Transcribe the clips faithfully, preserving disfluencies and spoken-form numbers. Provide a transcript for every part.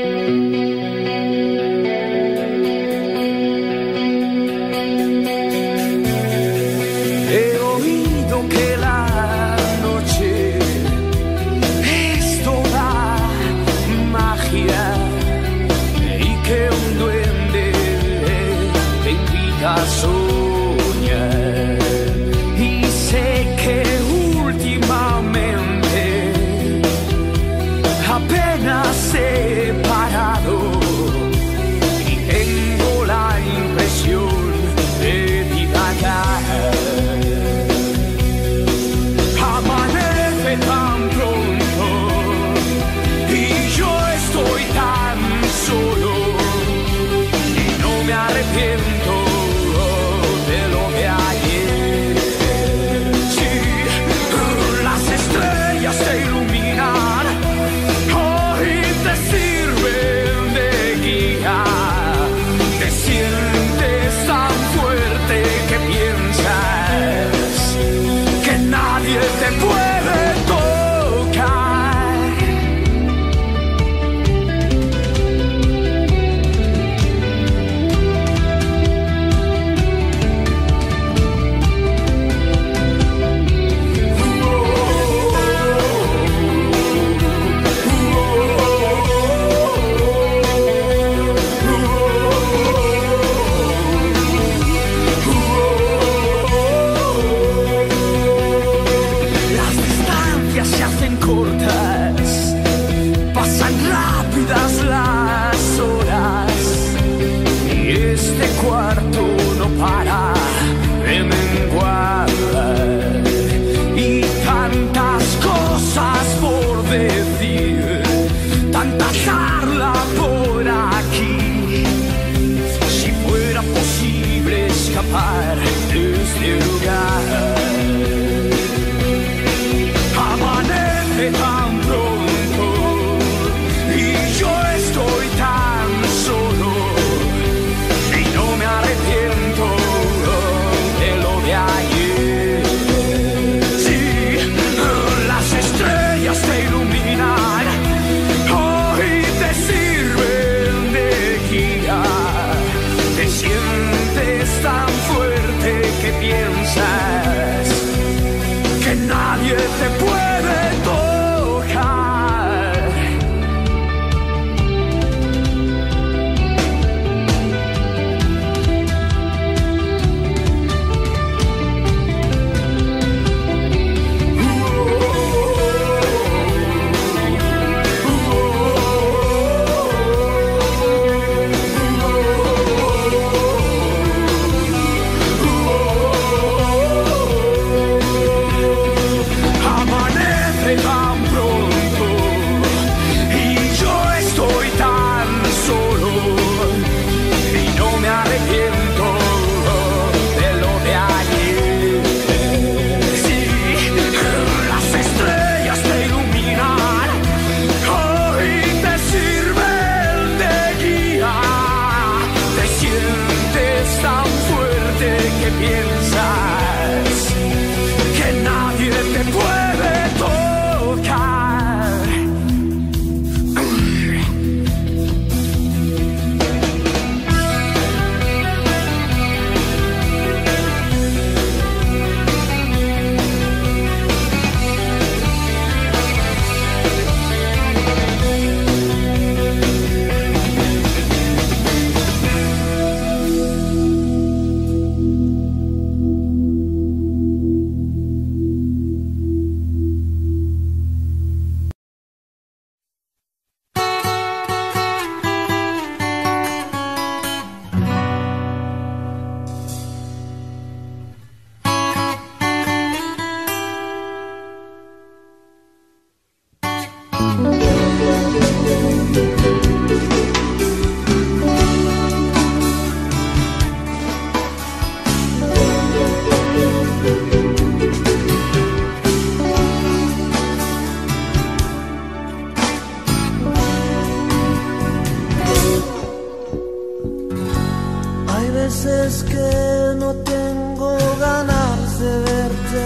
veces que no tengo ganas de verte,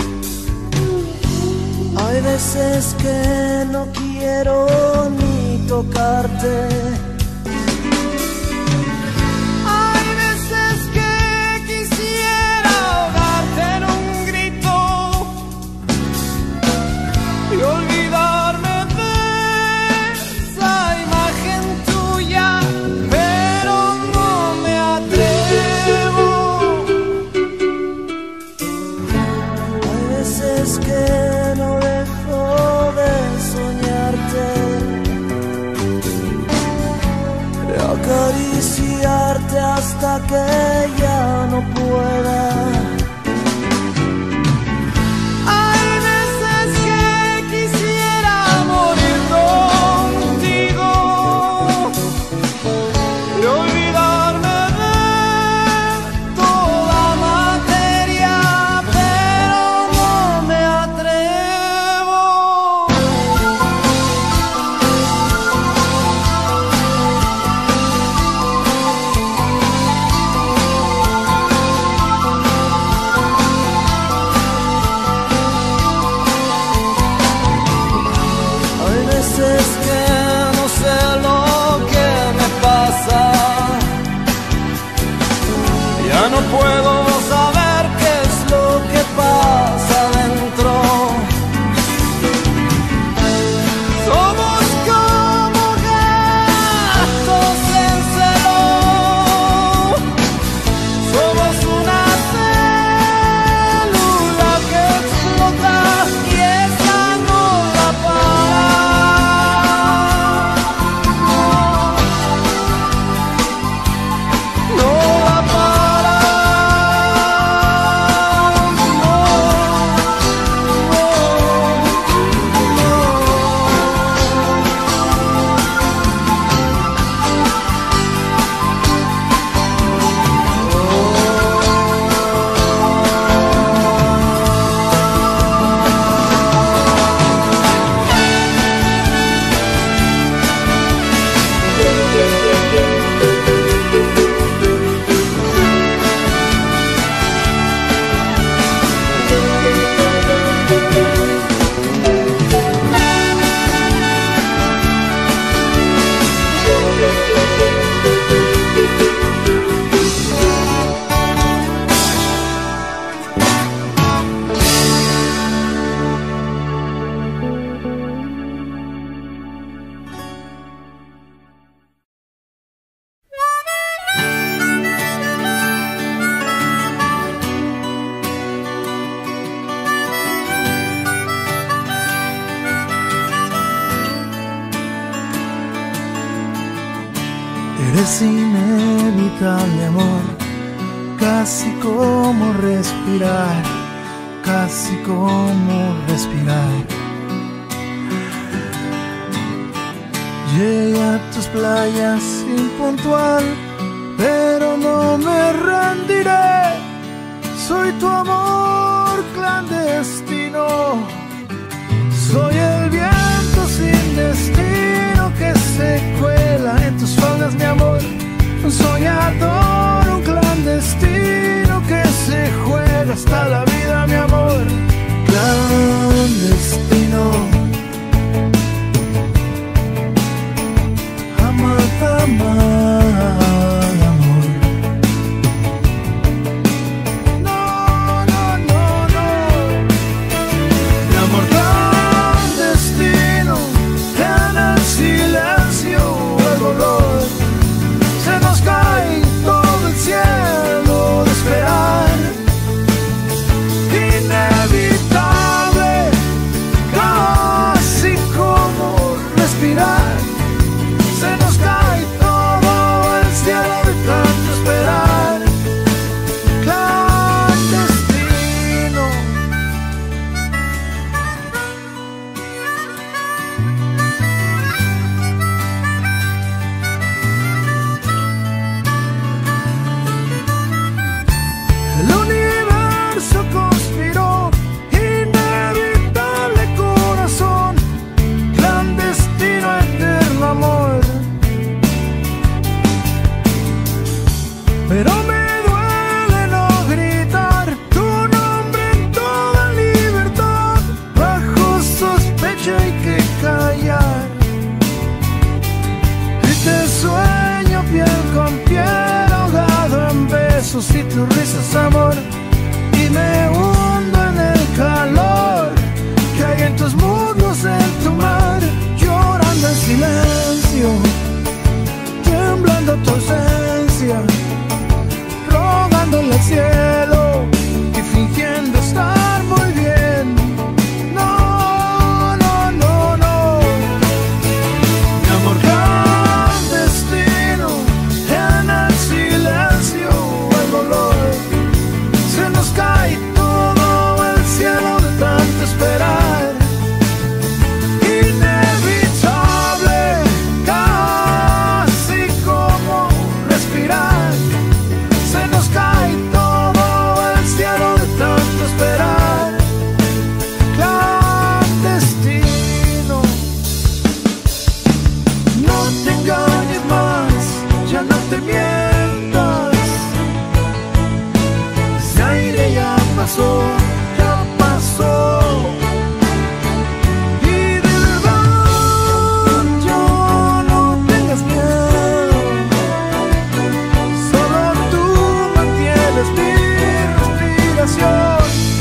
hay veces que no quiero ni tocarte. Hay veces que quisiera ahogarte en un grito y olvidarme de esa imagen tuya, pero no me atrevo. Hay veces que no dejo de soñarte, de acariciarte hasta que ya no pueda. Hay veces que quisiera morir contigo y olvidarme de toda materia, pero no me atrevo. Hay veces que no sé lo que me pasa, ya no puedo saber qué es lo que pasa dentro. Somos como gatos en celo, somos una célula que explota y esa no la para. No la para. No, eres inevitable, amor, casi como respirar, casi como respirar. Llegué a tus playas impuntual, pero no me rendiré. Soy tu amor clandestino, soy el viento sin destino que se cuela en tus faldas, mi amor. Un soñador, un clandestino que se juega hasta la vida, mi amor. Clandestino, amar, amar, amor. No, no, no, no. Mi amor clandestino, en el silencio, el dolor. Se nos cae todo el cielo de esperar. Inevitable, besos y tus risas, amor, y me hundo en el calor que hay en tus muslos, en tu mar, llorando en silencio, temblando tu ausencia, rogándole al cielo y fingiendo estar muy bien. No, no, no, no, mi amor clandestino, en el silencio, el dolor, se nos cae todo el cielo de tanto esperar. Inevitable, casi como respirar, se nos cae todo el cielo de tanto esperar. Clandestino, no te engañes más, ya no te mientas, ese aire ya pasó, ya pasó. Y de verdad, yo no tengas miedo, solo tú mantienes mi respiración.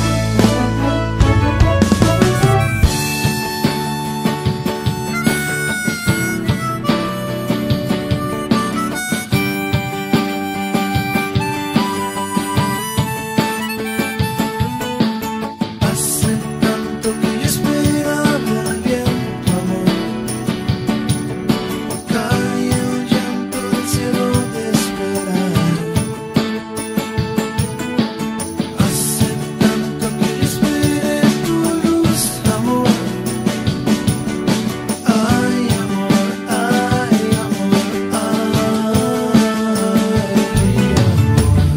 Hace tanto que yo esperaba el viento, amor, cae el llanto del cielo de esperar. Hace tanto que yo esperé tu luz, amor. Ay, amor, ay, amor, ay, amor.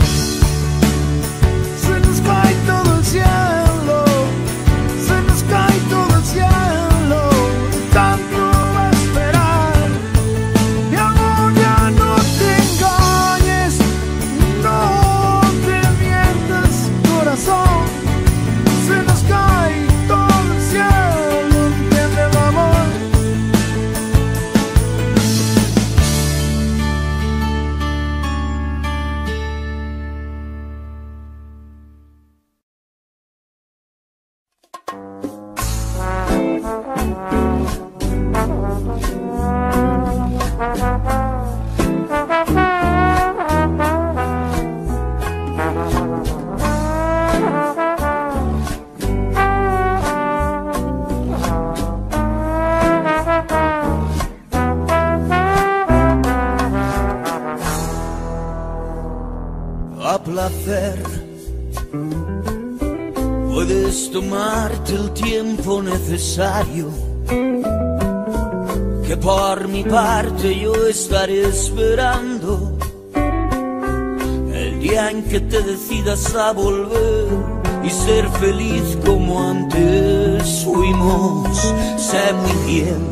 Se nos cae todo el cielo, se nos cae todo el cielo, tanto va a esperar. Mi amor, ya no te engañes, no te mientas, corazón, se nos cae todo el cielo, entiéndelo, amor. A placer, puedes tomarte el tiempo necesario, que por mi parte yo estaré esperando el día en que te decidas a volver y ser feliz como antes fuimos. Sé muy bien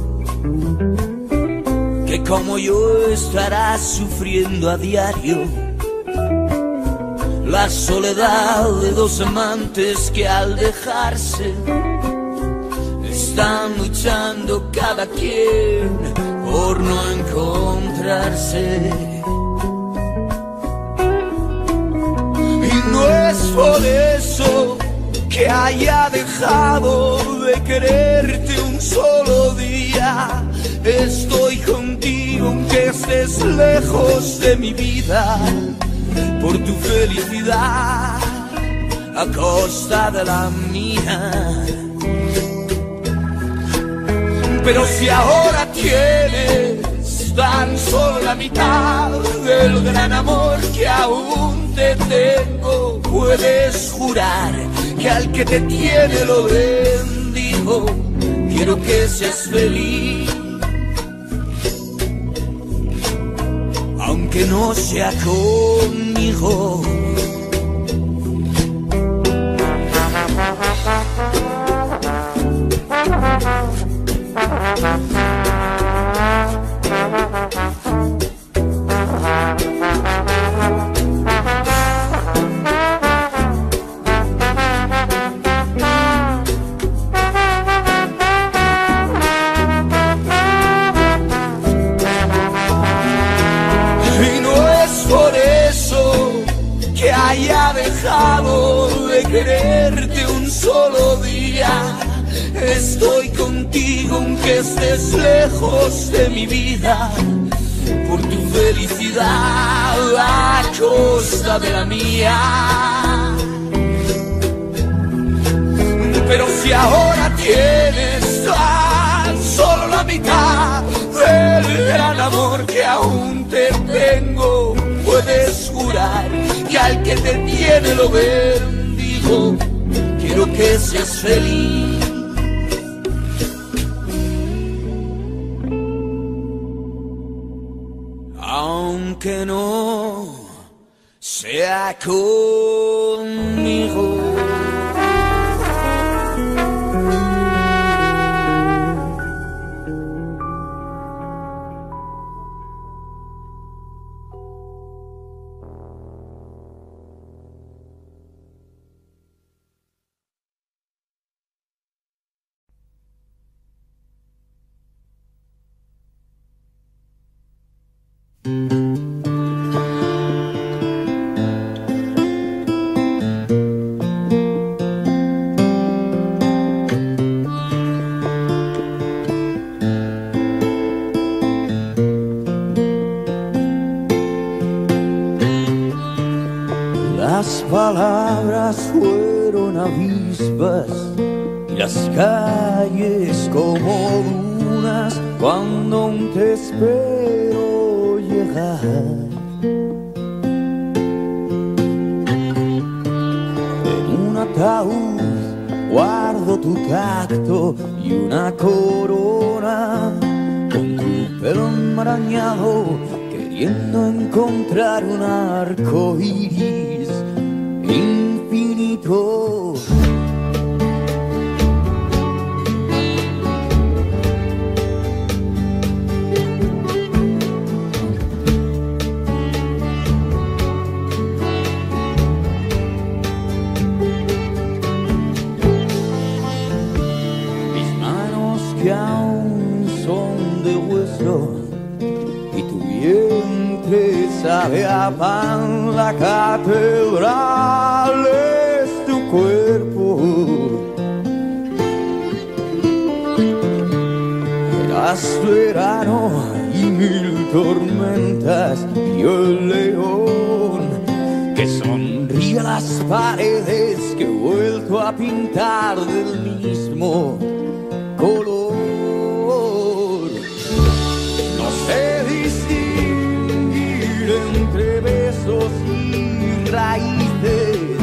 que como yo estarás sufriendo a diario la soledad de dos amantes que al dejarse están luchando cada quien por no encontrarse. Y no es por eso que haya dejado de quererte un solo día. Estoy contigo aunque estés lejos de mi vida, por tu felicidad a costa de la mía. Pero si ahora tienes tan solo la mitad del gran amor que aún te tengo, puedes jurar que al que te tiene lo bendigo. Quiero que seas feliz, aunque no sea conmigo. Y no es por eso dejado de quererte un solo día. Estoy contigo aunque estés lejos de mi vida, por tu felicidad a costa de la mía. Pero si ahora tienes tan solo la mitad del gran amor que aún te tengo, puedes jurar que al que te tiene lo bendigo. Quiero que seas feliz. Aunque no sea conmigo. Las palabras fueron avispas y las calles como dunas cuando aún te espero llegar. En un ataúd guardo tu tacto y una corona con tu pelo enmarañado, queriendo encontrar un arco iris infinito. Mis manos que aún son de hueso y tu vientre sabe a pan, la catedral es tu cuerpo. Eras verano y mil tormentas, y el león que sonríe a las paredes que he vuelto a pintar del mismo color. No sé distinguir entre besos y raíces,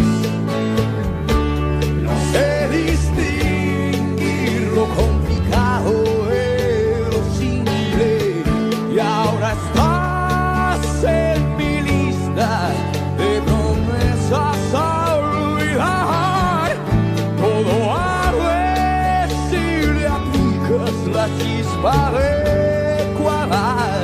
no sé distinguir lo complicado de lo simple, y ahora estás en mi lista de promesas a olvidar. Todo arde si le aplicas la chispa adecuada.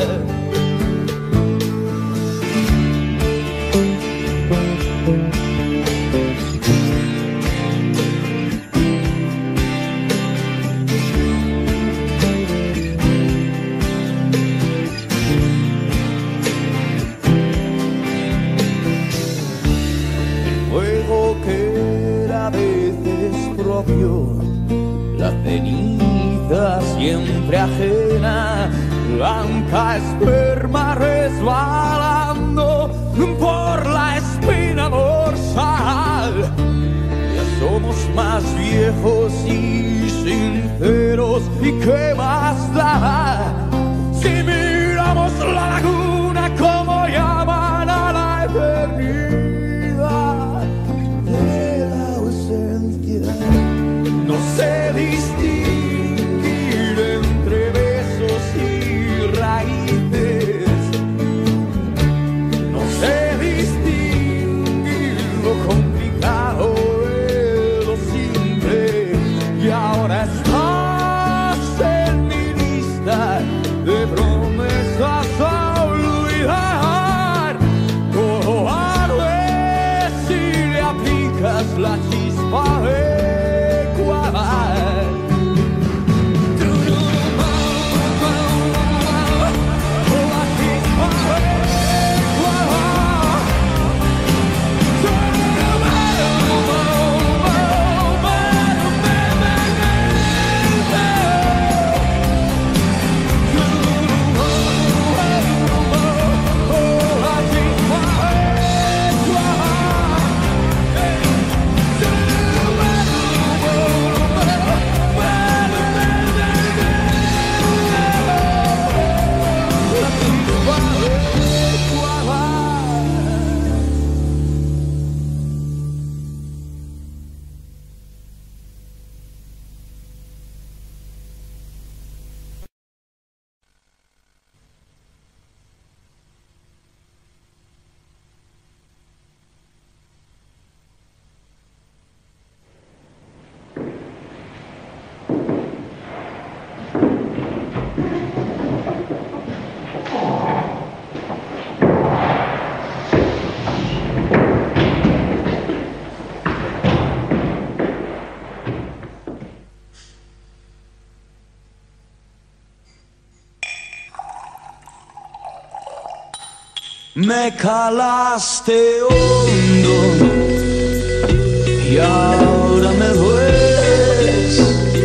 La ceniza siempre ajena, blanca esperma resbalando por la espina dorsal. Ya somos más viejos y sinceros, ¿y qué más da si miramos la laguna como llaman a la eternidad de la ausencia? No sé distinguir entre besos y raíces, no sé distinguir lo complicado de lo simple, y ahora estás en mi lista de promesas a olvidar. Todo arde si le aplicas la chispa adecuada. La chispa adecuada. Me calaste hondo y ahora me dueles.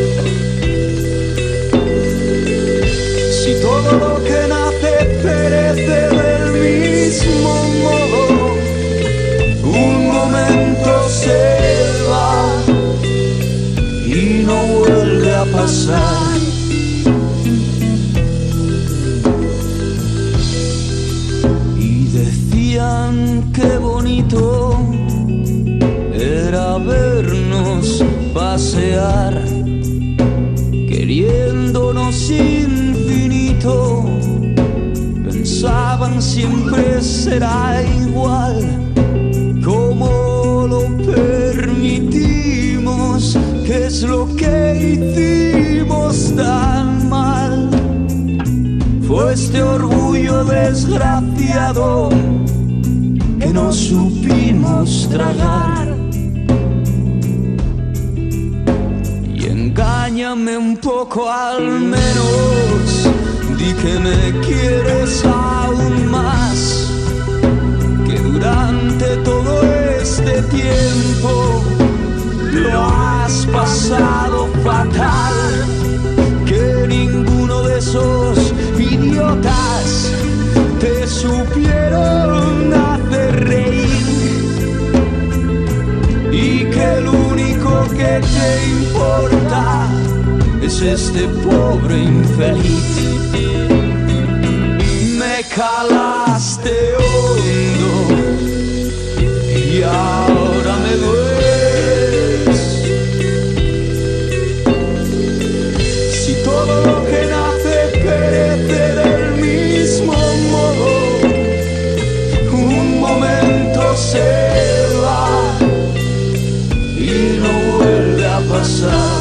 Si todo lo que nace perece del mismo modo, un momento se va y no vuelve a pasar. Qué bonito era vernos pasear, queriéndonos infinito. Pensaban siempre será igual, como lo permitimos, qué es lo que hicimos tan mal. Fue este orgullo desgraciado que no supimos tragar. Y engáñame un poco al menos, di que me quieres aún más, que durante todo este tiempo lo has pasado fatal, que ninguno de esos idiotas te supieron hacer reír, y que lo único que te importa es este pobre infeliz. Me calaste hondo y ahora me dueles. Si todo lo que nace perece del mismo modo, un momento se va y no vuelve a pasar.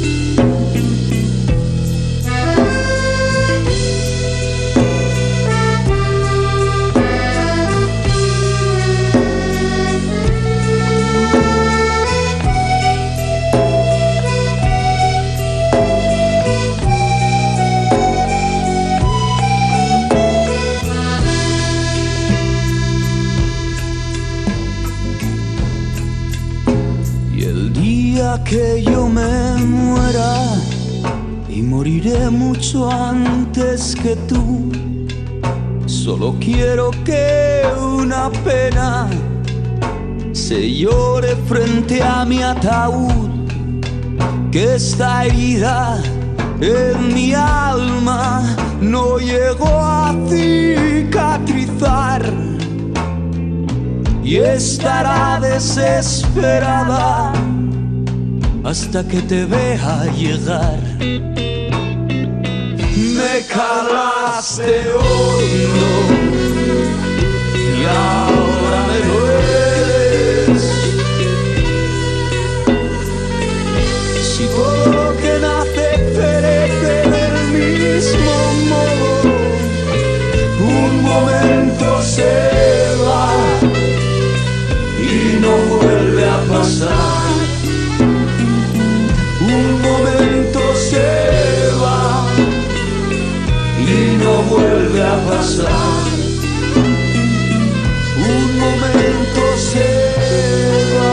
Que yo me muera, y moriré mucho antes que tú, solo quiero que una pena se llore frente a mi ataúd, que esta herida en mi alma no llegó a cicatrizar y estará desesperada hasta que te vea llegar. Me calaste hondo y ahora me dueles. Si todo lo que nace perece del mismo modo, un momento se va y no vuelve a pasar. Un momento se va y no vuelve a pasar. Un momento se va.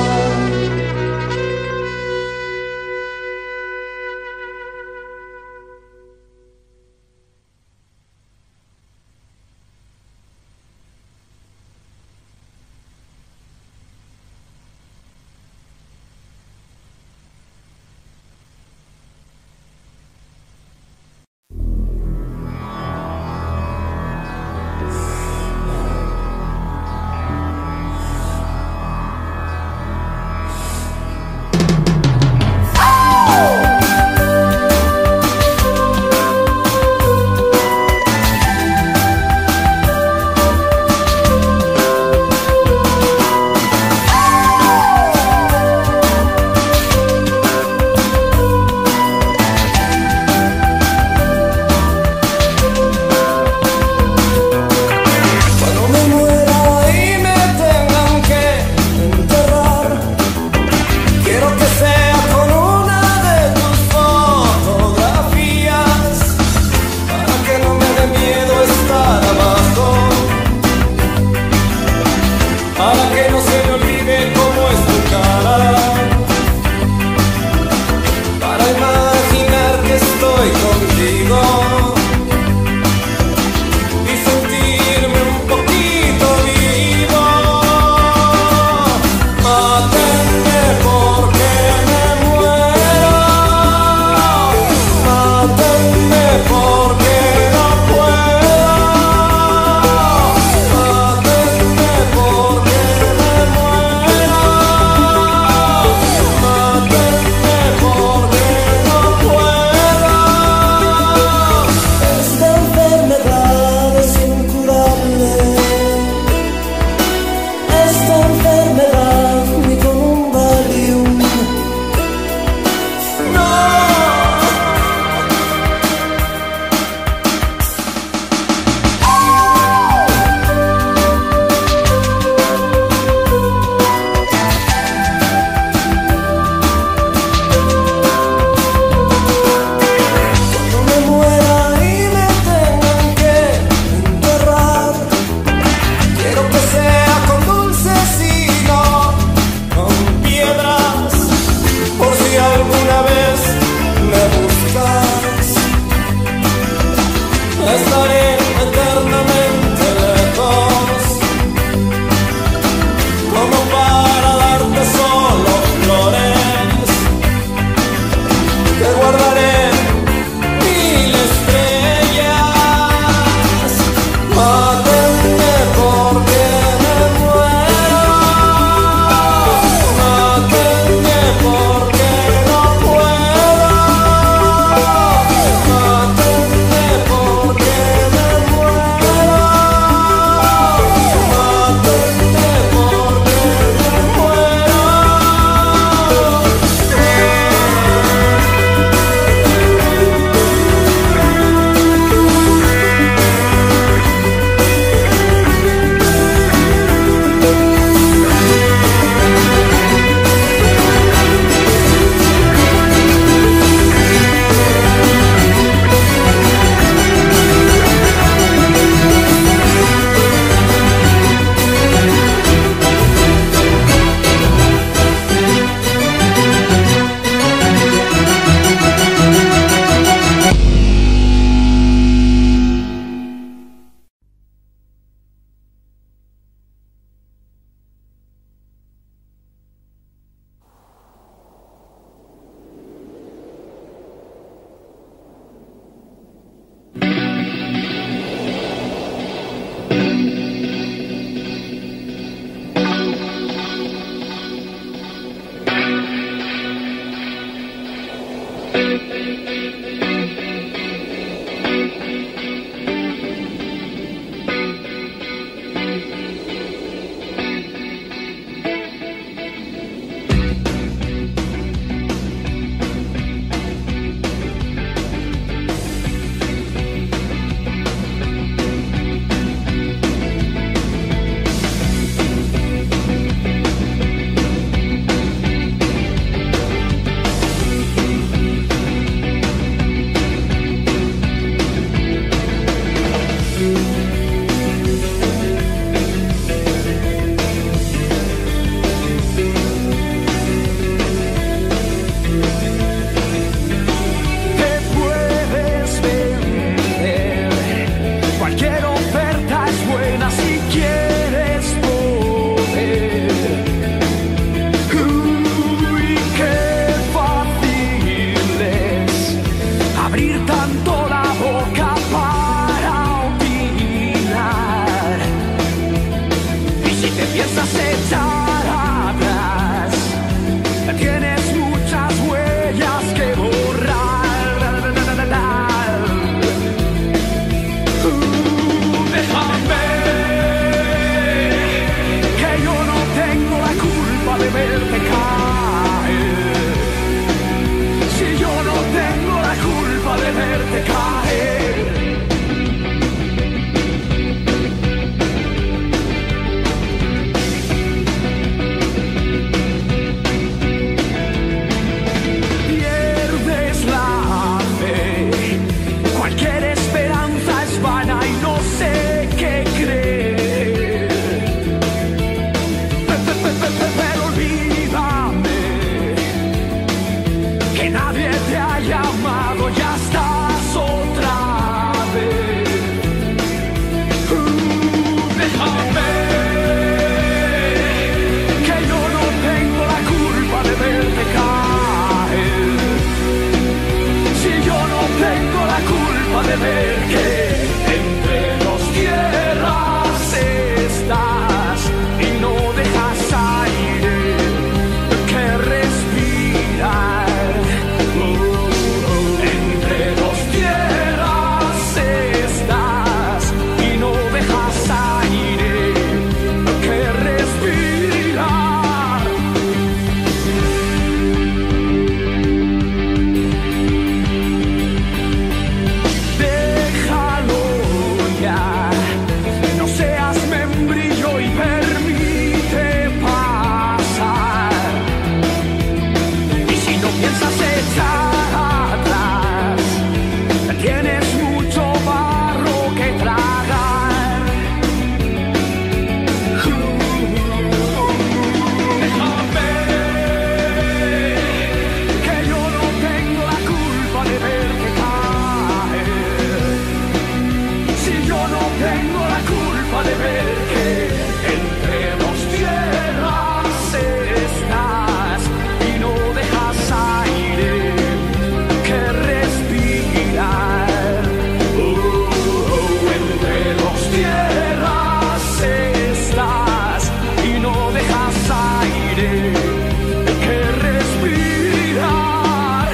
Si yo no tengo la culpa de ver que entre dos tierras estás y no dejas aire que respirar. Oh, oh, entre dos tierras estás y no dejas aire que respirar.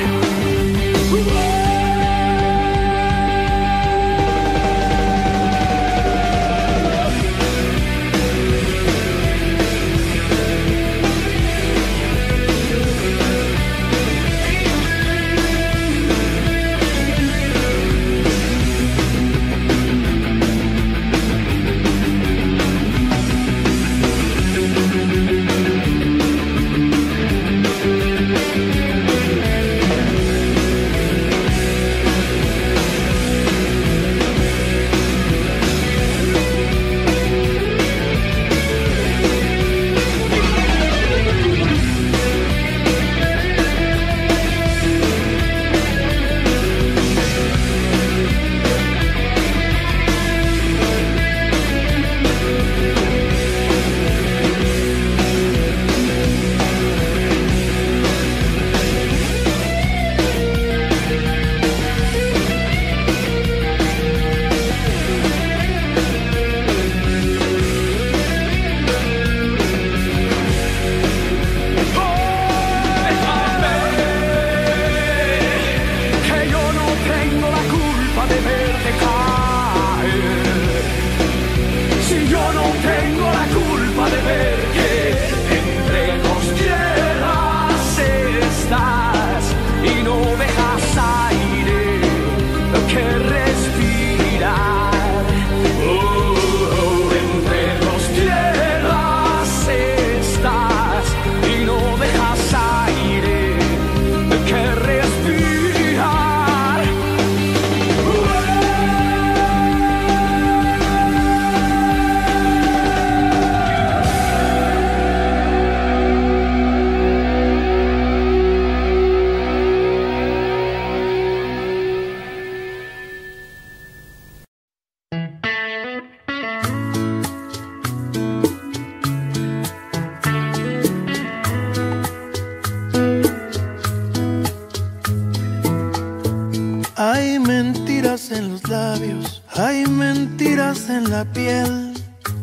Hay mentiras en los labios, hay mentiras en la piel.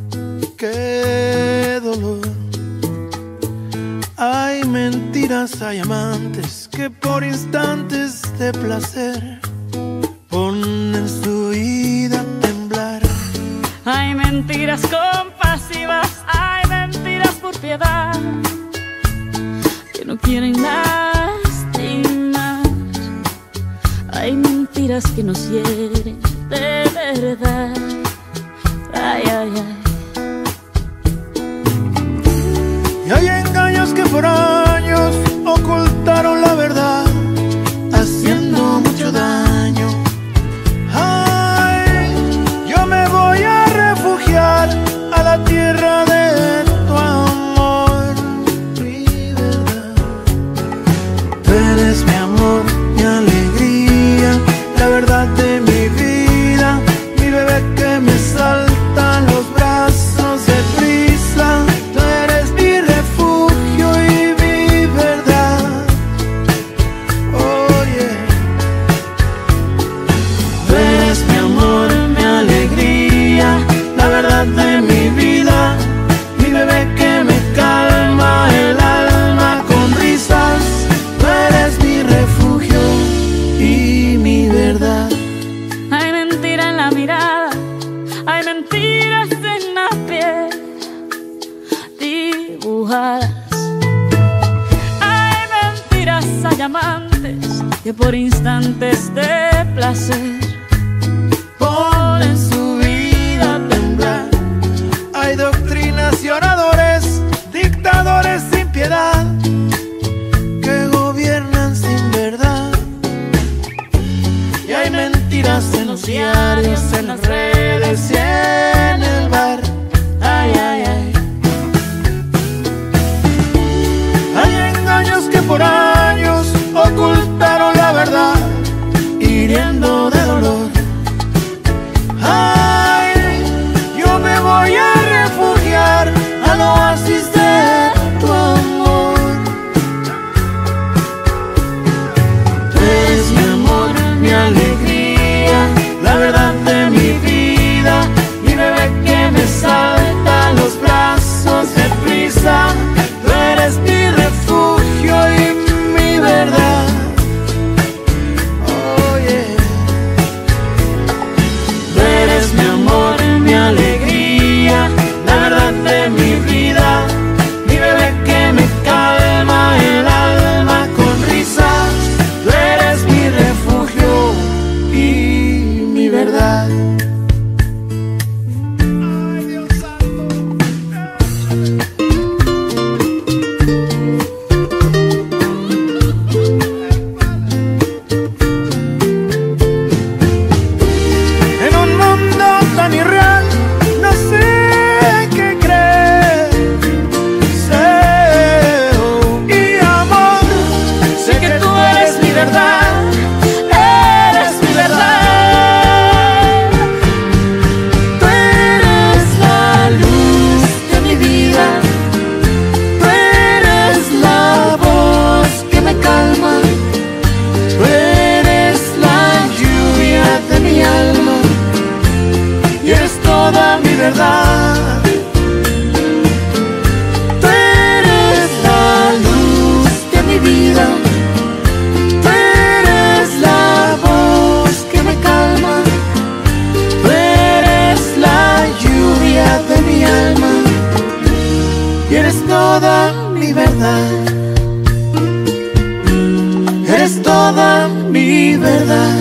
Qué dolor. Hay mentiras, hay amantes que por instantes de placer ponen su vida a temblar. Hay mentiras compasivas, hay mentiras por piedad que no quieren lastimar. Hay mentiras que nos hieren de verdad. Ay, ay, ay. Y hay engaños que por años ocultaron la verdad, haciendo mucho daño. Ay, yo me voy a refugiar a la tierra de tu amor, mi verdad. Tú eres mi amor, mi alegría, la verdad de mi vida, mi bebé que me salta en los brazos de prisa. Tú eres mi refugio y mi verdad. Oh yeah. Tú eres mi amor, mi alegría, la verdad de mi vida, mi bebé que me calma el alma con risas. Tú eres mi refugio y mi verdad. Hay mentira en la mirada, hay mentiras en la piel dibujadas. Hay mentiras, hay amantes que por instantes de placer Ponen su vida a temblar. Hay doctrinas y oradores, dictadores sin piedad, que gobiernan sin verdad. Y hay mentiras en los diarios, en las redes y en el bar. Ay, ay, ay. Hay engaños que por años ocultaron la verdad, hiriendo de dolor. verdad. Tú eres la luz de mi vida, tú eres la voz que me calma, tú eres la lluvia de mi alma y eres toda mi verdad. Eres toda mi verdad.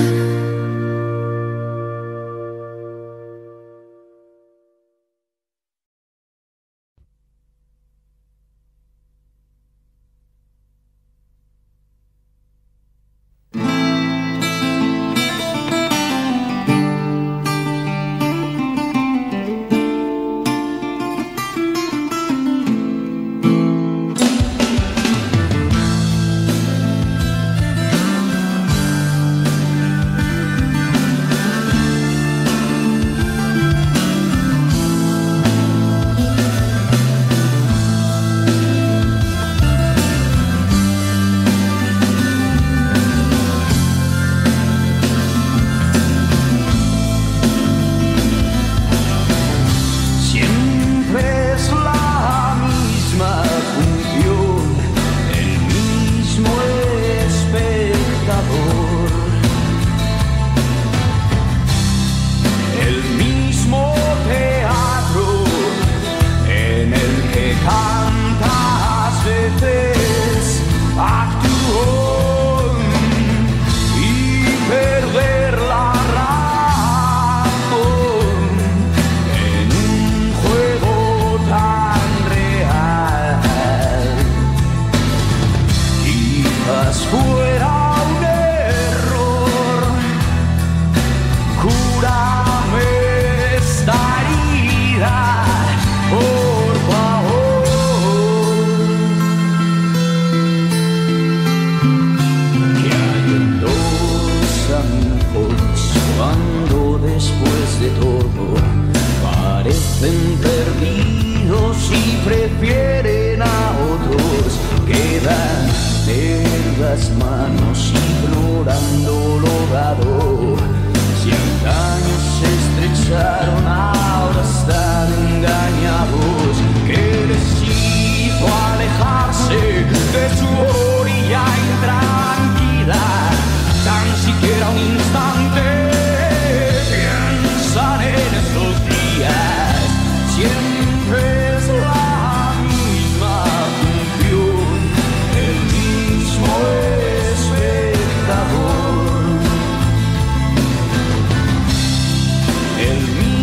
El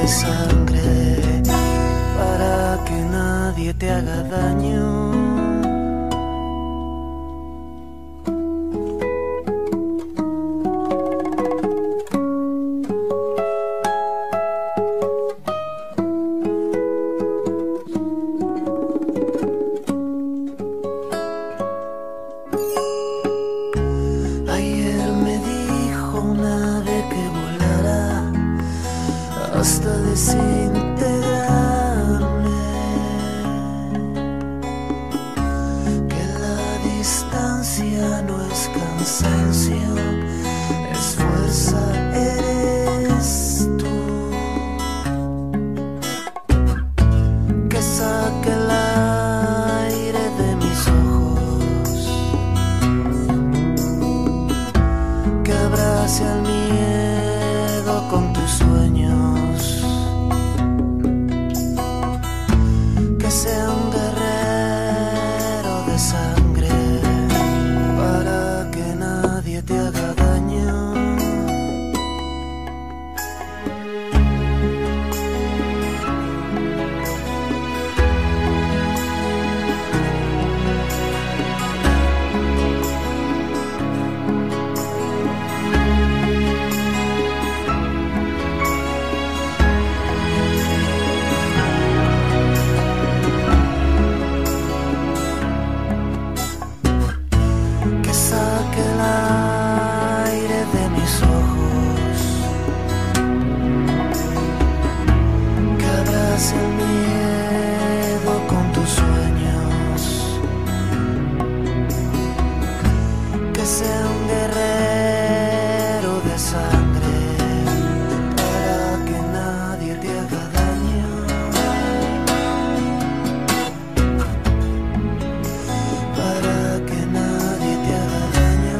de sangre para que nadie te haga daño. Hasta desintegrarme, que la distancia no es cansancio, es fuerza, eres tú, que saque el aire de mis ojos, que abrace al miedo con tus sueños. Sea un guerrero de sangre para que nadie te haga daño. El miedo con tus sueños, que sea un guerrero de sangre para que nadie te haga daño, para que nadie te haga daño,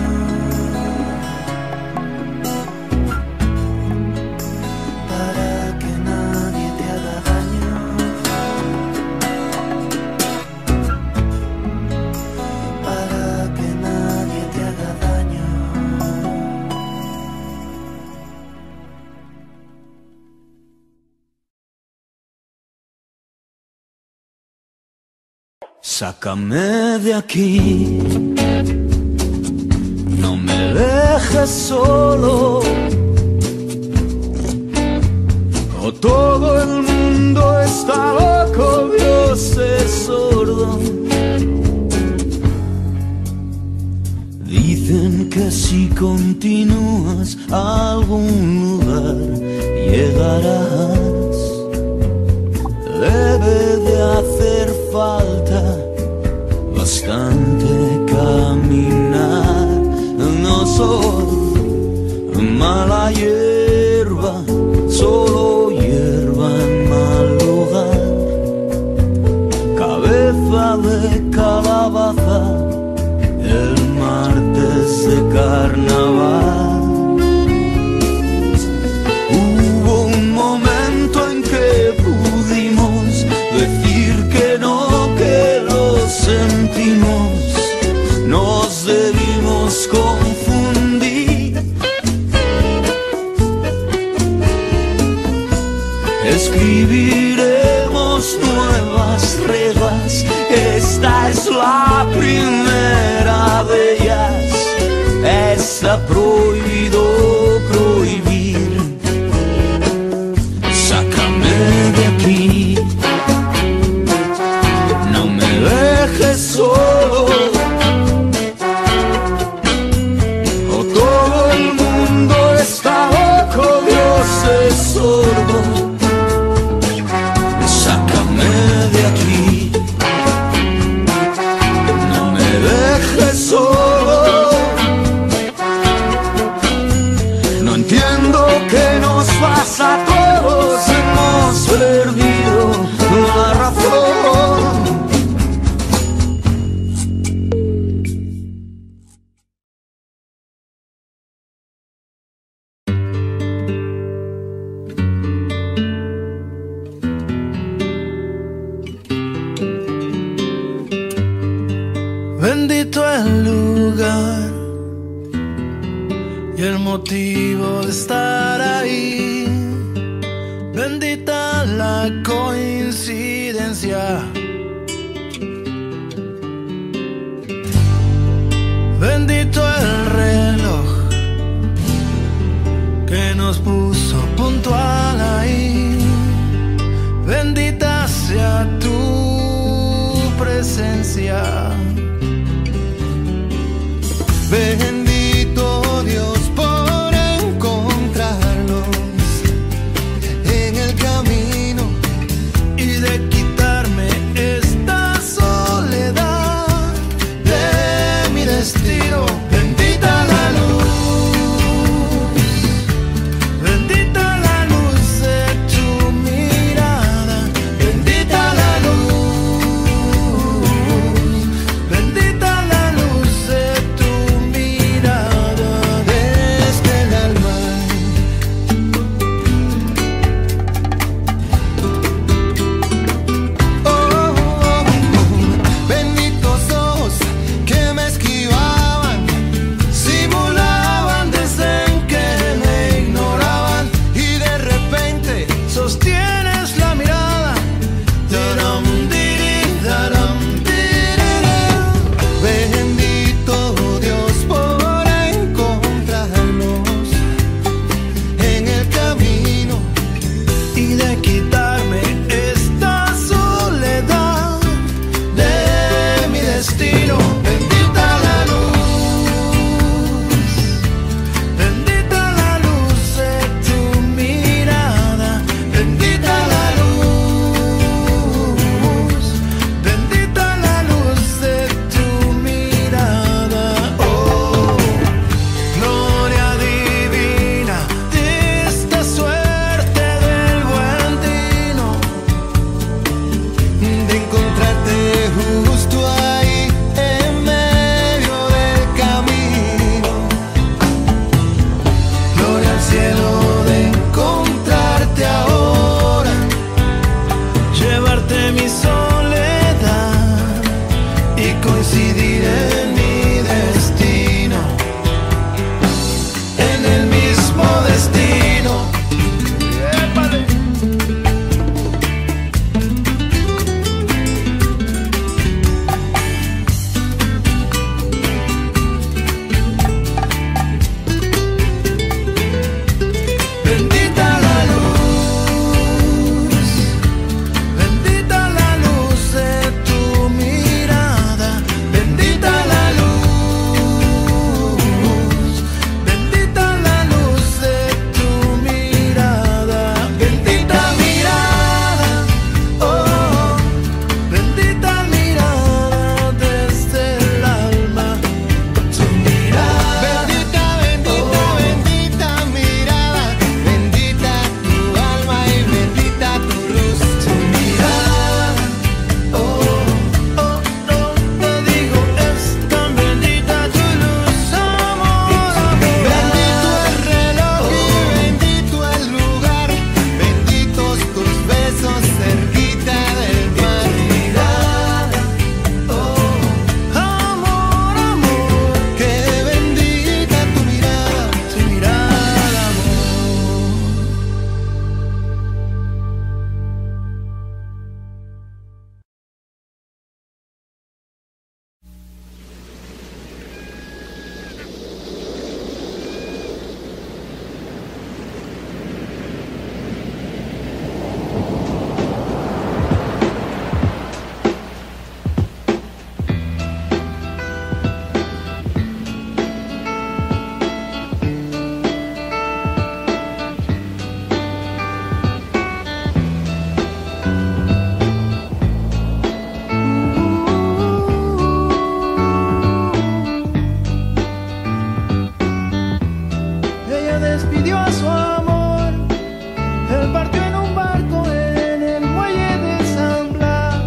para que nadie te haga daño. Sácame de aquí, no me dejes solo, o todo el mundo está loco, Dios es sordo. Dicen que si continúas a algún lugar llegarás. Debe de hacer falta bastante caminar. No soy mala hierba, solo hierba en mal lugar. Cabeza de calabaza, el martes de carnaval. Hubo un momento en que pudimos decir que no, que lo sentimos, nos debimos confundir. Escribiremos nuevas reglas, esta es la primera de ellas, está prohibido prohibir. Sácame de aquí, no me dejes solo, o todo el mundo está loco, Dios es sordo. Sácame de aquí, no me dejes solo, no entiendo qué nos pasa a todos, hemos perdido la razón. Bendito el lugar y el motivo de estar ahí. nos puso puntual ahí. Bendita sea tu presencia. Bendito Dios por encontrarnos en el camino y de quitarme esta soledad de mi destino. Bendita la luz, bendita la luz de tu mirada, bendita la luz, bendita la luz de tu mirada desde el alma. Oh, oh, oh. Benditos ojos que me esquivaban, simulaban desdén que me ignoraban, y de repente sostienes la mirada. Daram, diri, daram, diriri. Bendito Dios por encontrarnos en el camino y de quitarme esta soledad de mi destino. Bendita la luz, bendita la luz de tu mirada, bendita la luz, bendita la luz de tu mirada. Oh, gloria divina de esta suerte del buen tino, de encontrarte justo ahí en medio del camino. Gloria al cielo de encontrarte ahora, llevarte mi soledad y coincidir en mi destino, en el mismo destino. ¡Épale! Bendita la luz, bendita la luz de tu mirada, bendita la luz, bendita la luz de tu mirada, bendita mirada, oh, bendita mirada desde el alma, tu mirada. Bendita, bendita, bendita mirada, bendita tu alma y bendita tu luz, tu mirada. Oh, oh, oh, te digo, es tan bendita tu luz, amor, amor. Bendito el reloj y bendito el lugar, benditos tus besos cerquita del mar. Mirada, oh, amor, amor, que bendita tu mirada, tu mirada, amor. Ella despidió a su amor, él partió en un barco en el muelle de San Blas.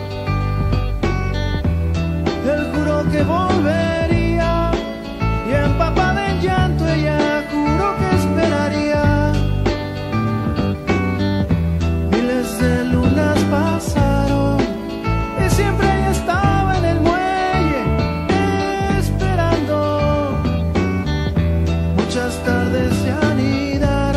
Él juró que volvería y empapada en llanto ella juró que esperaría. Miles de lunas pasaron y siempre ella estaba en el muelle esperando. Muchas tardes se anidaron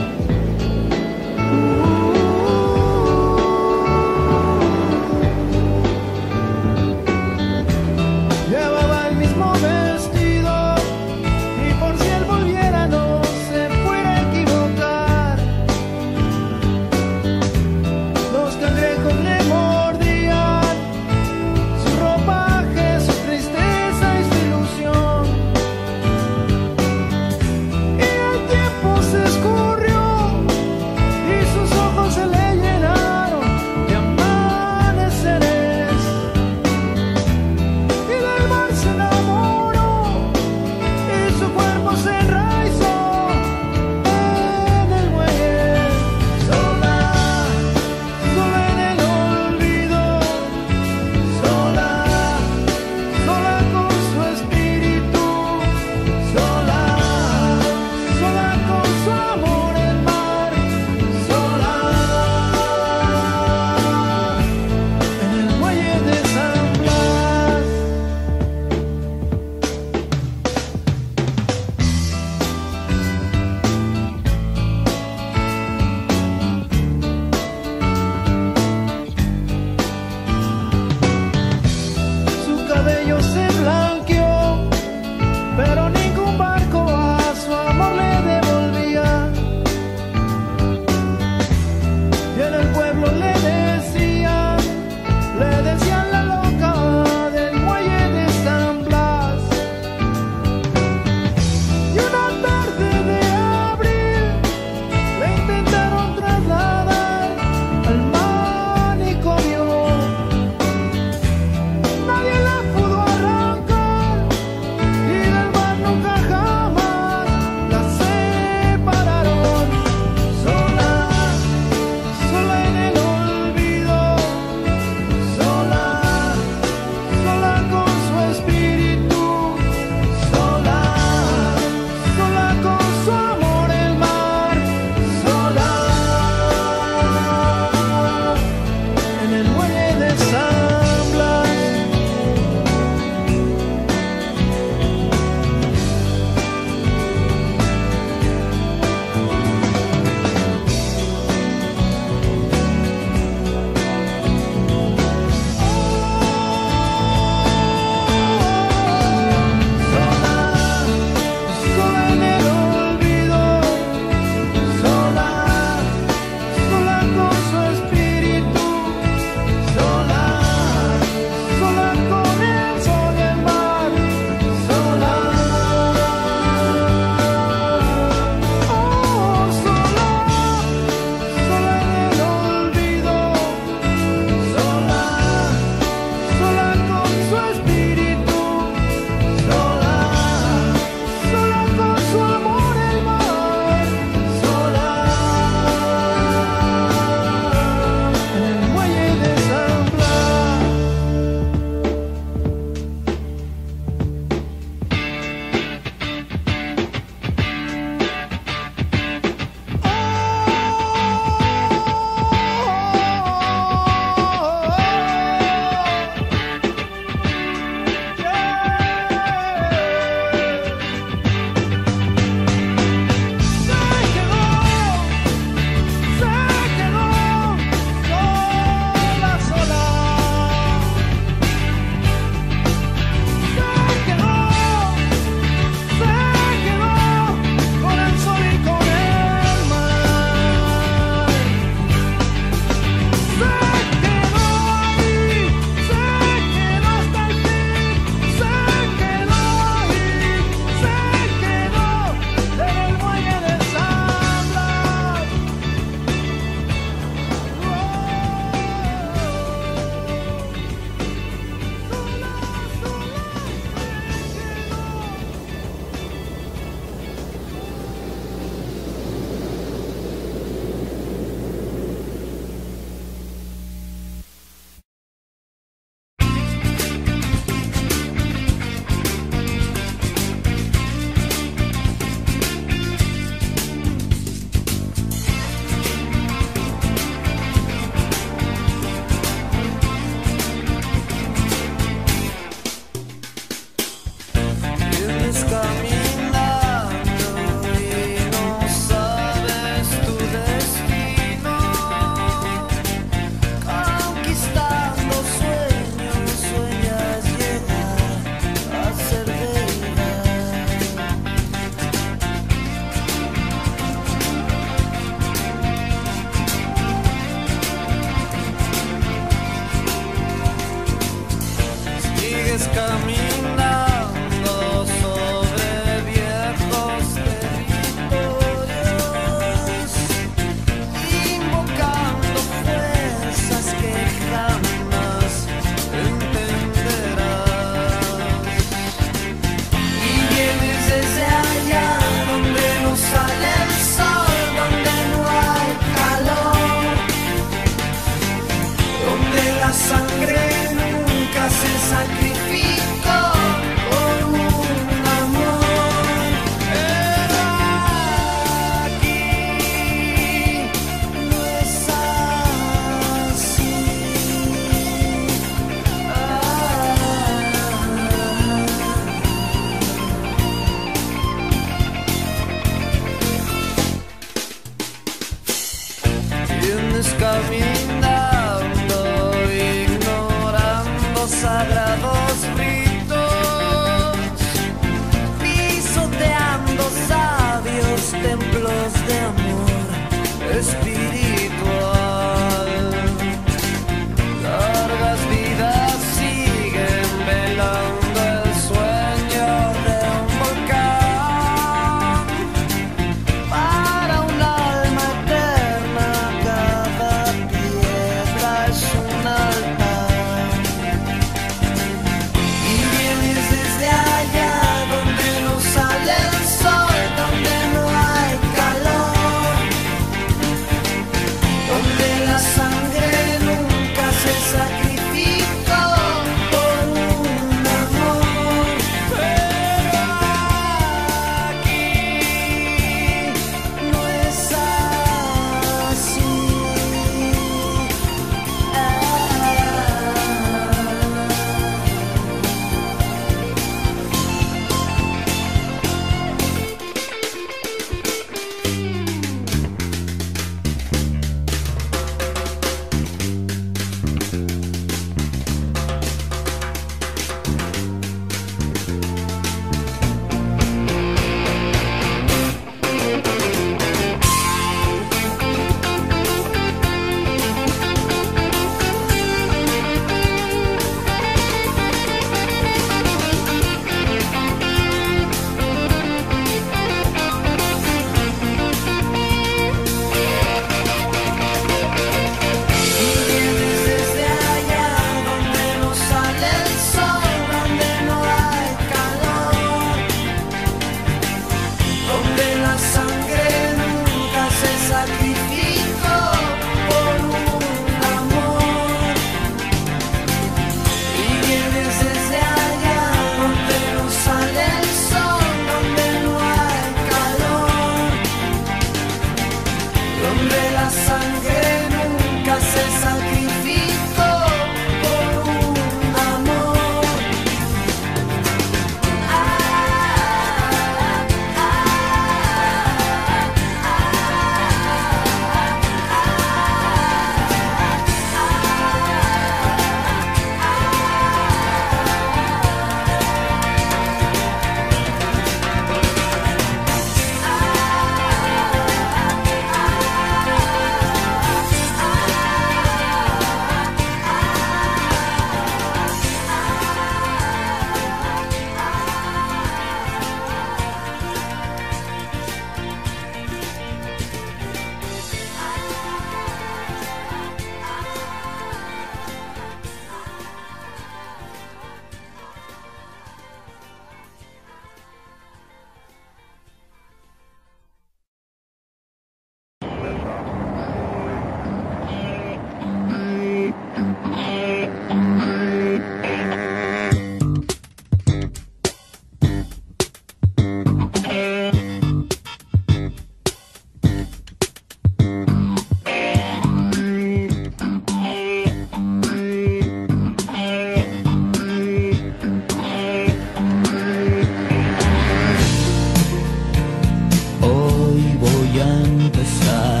Hoy voy a empezar.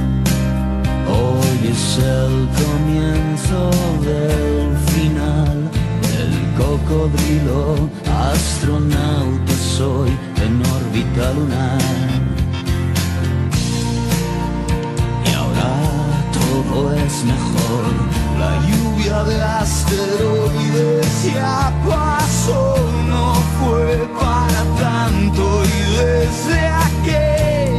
Hoy es el comienzo del final. El cocodrilo astronauta soy en órbita lunar. Y ahora todo es mejor. La lluvia de asteroides ya pasó. No fue para tanto y desde aquel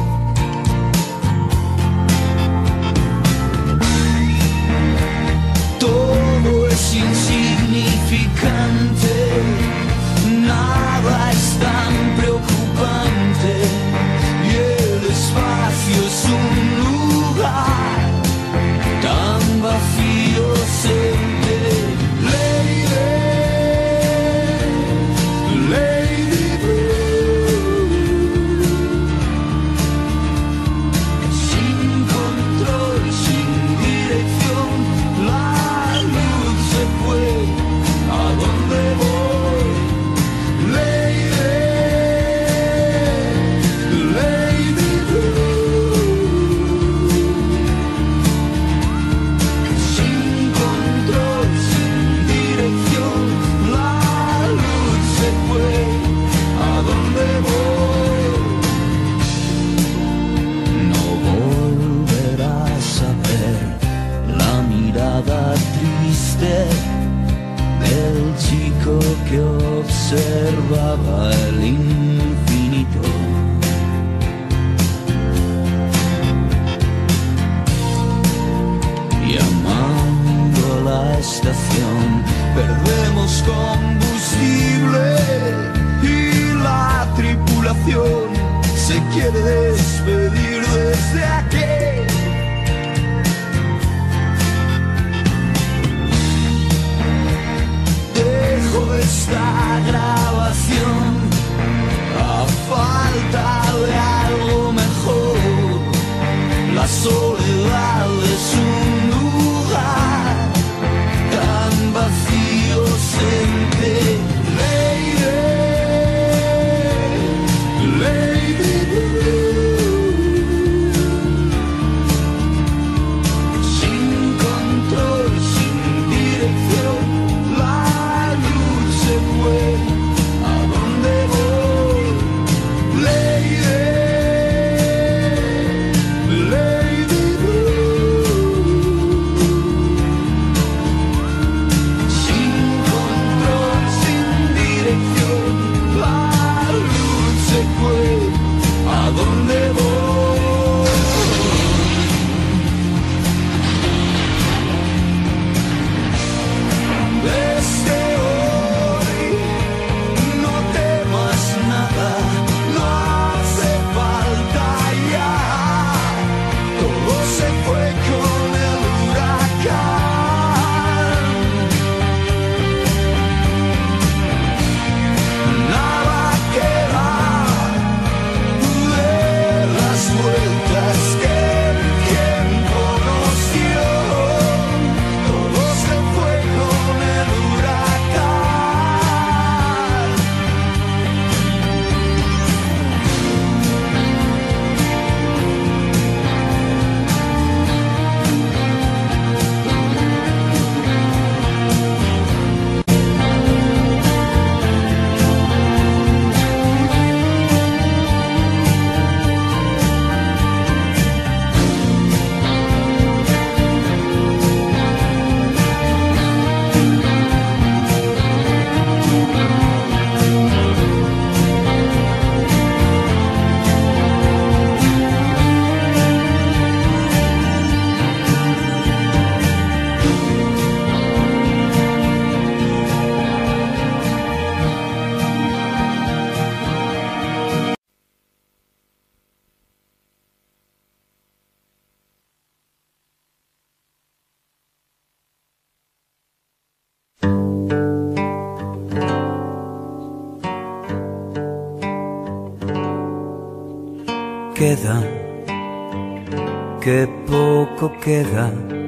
todo es insignificante. Nada es tan preocupante y el espacio es un lugar tan vacío siempre. Lady, Lady Blue, sin control, sin dirección, la luz se fue. ¿A dónde voy? Lady, Lady Blue, sin control, sin dirección, la luz se fue. ¿A dónde voy? No volverás a ver la mirada triste del chico que observaba el infinito. Llamando a la estación, perdemos combustible y la tripulación se quiere despedir desde aquí. Dejo esta grabación a falta de algo mejor. La soledad es un lugar tan vacío siempre. Lady, Lady Blue, sin control, sin dirección, la luz se fue. ¿A dónde voy? Lady, Lady Blue, sin control, sin dirección, la luz se fue. ¿A dónde voy? Desde hoy no temas nada, no hace falta ya. Todo se fue con el huracán. Nada queda de las vueltas que el tiempo nos dio. Todo se fue con el huracán. Queda, que poco queda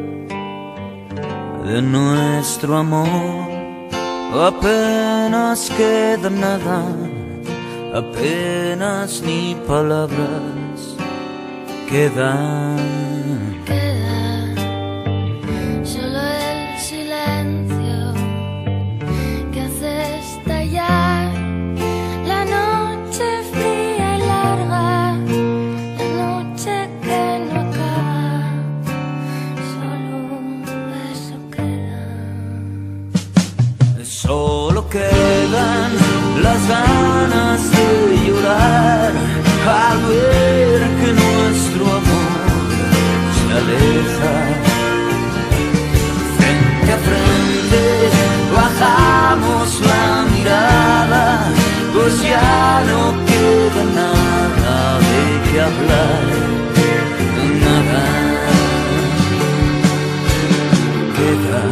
de nuestro amor, apenas queda nada apenas ni palabras quedan. Queda solo el silencio que hace estallar la noche fría y larga, la noche que no acaba. Solo eso queda. Solo quedan las ganas de llorar al ver que nuestro amor se aleja. Frente a frente bajamos la mirada, pues ya no queda nada de qué hablar, nada. Queda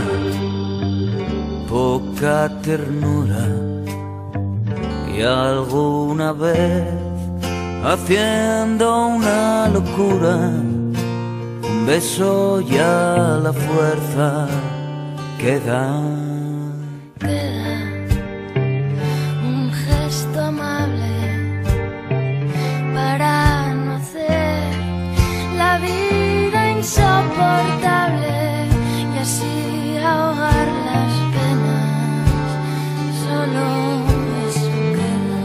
poca ternura y alguna vez haciendo una locura, un beso ya la fuerza queda. Queda un gesto amable para no hacer la vida insoportable y así ahogar las penas. Solo eso queda.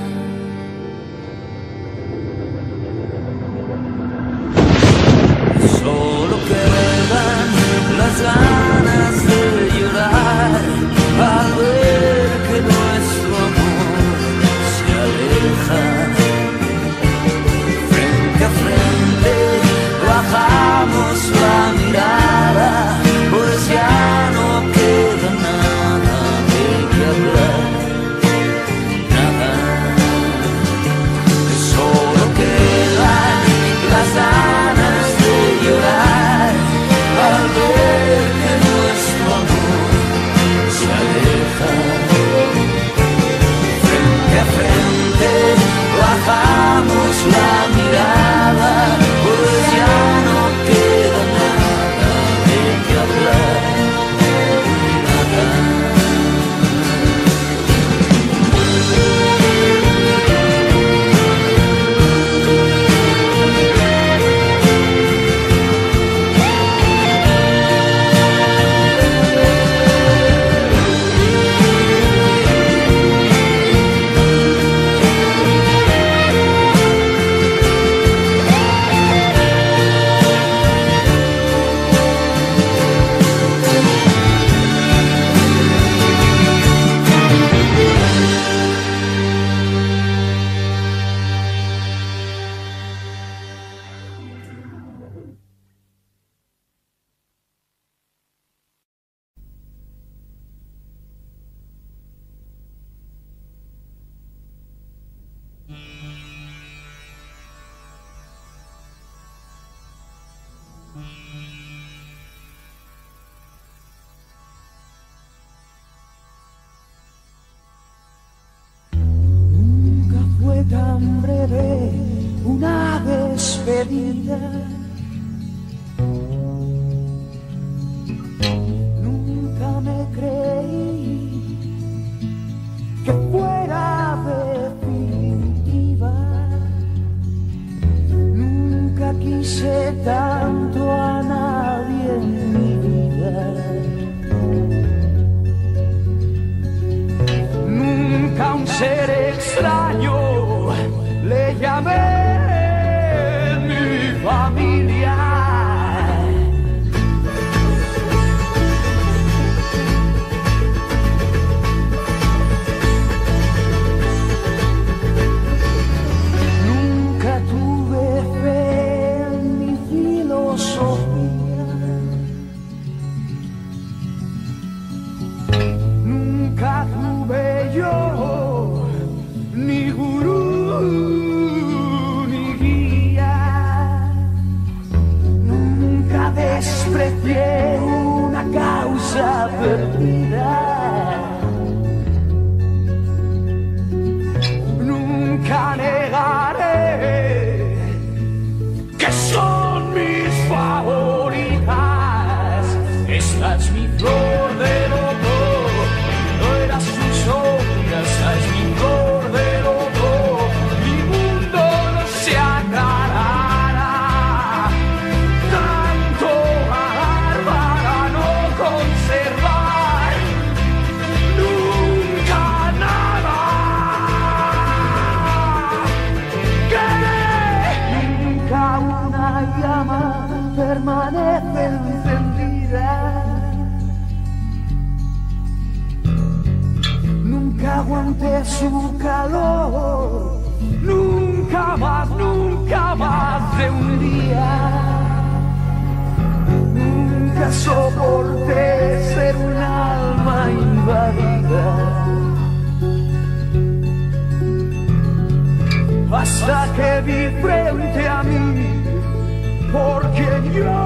Solo quedan las ganas de llorar al ver que nuestro amor se aleja. Frente a frente bajamos la mirada, pues ya no queda nada de qué hablar, nada. Solo quedan las ganas de llorar al ver que nuestro amor se aleja. Frente a frente bajamos la mirada, pues ya no queda nada de qué hablar, nada. Nunca fue tan breve una despedida. Nunca me creí que fuera definitiva. Nunca quise tanto a nadie en mi vida. Nunca a un ser extraño le llamé mi familia. Nunca tuve fe en mi filosofía. permanece encendida. Nunca aguanté su calor, nunca más, nunca más de un día. Nunca soporté ser un alma invadida. Hasta que vi frente a mí, porque yo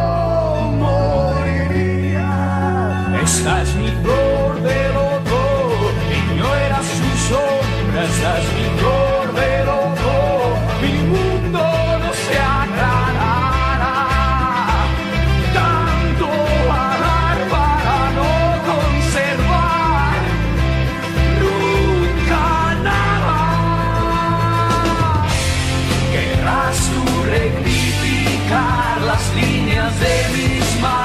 moriría. Esta es mi flor de loto, y no era su sombra. Esta es mi flor de loto, mi mundo no se aclarará. Tanto pagar para no conservar nunca nada. Querrás tú rectificar las líneas de mis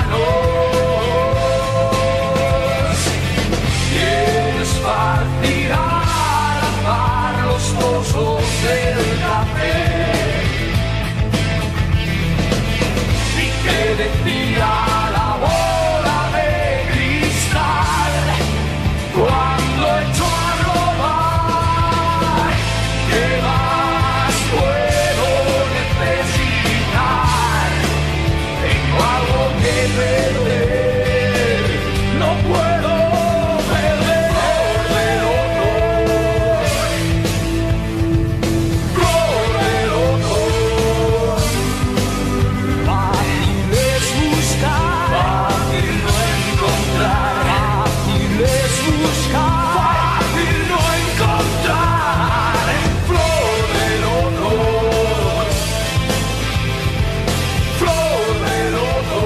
manos. Quieres partir al azar los pozos del café. Y que decía la bola de cristal cuando echó a robar. ¿Qué más puedo necesitar? Tengo algo que perder, no puedo perder. Flor de loto, fácil es buscar, fácil no encontrar, fácil es buscar, fácil no encontrar. Flor de loto, flor de loto,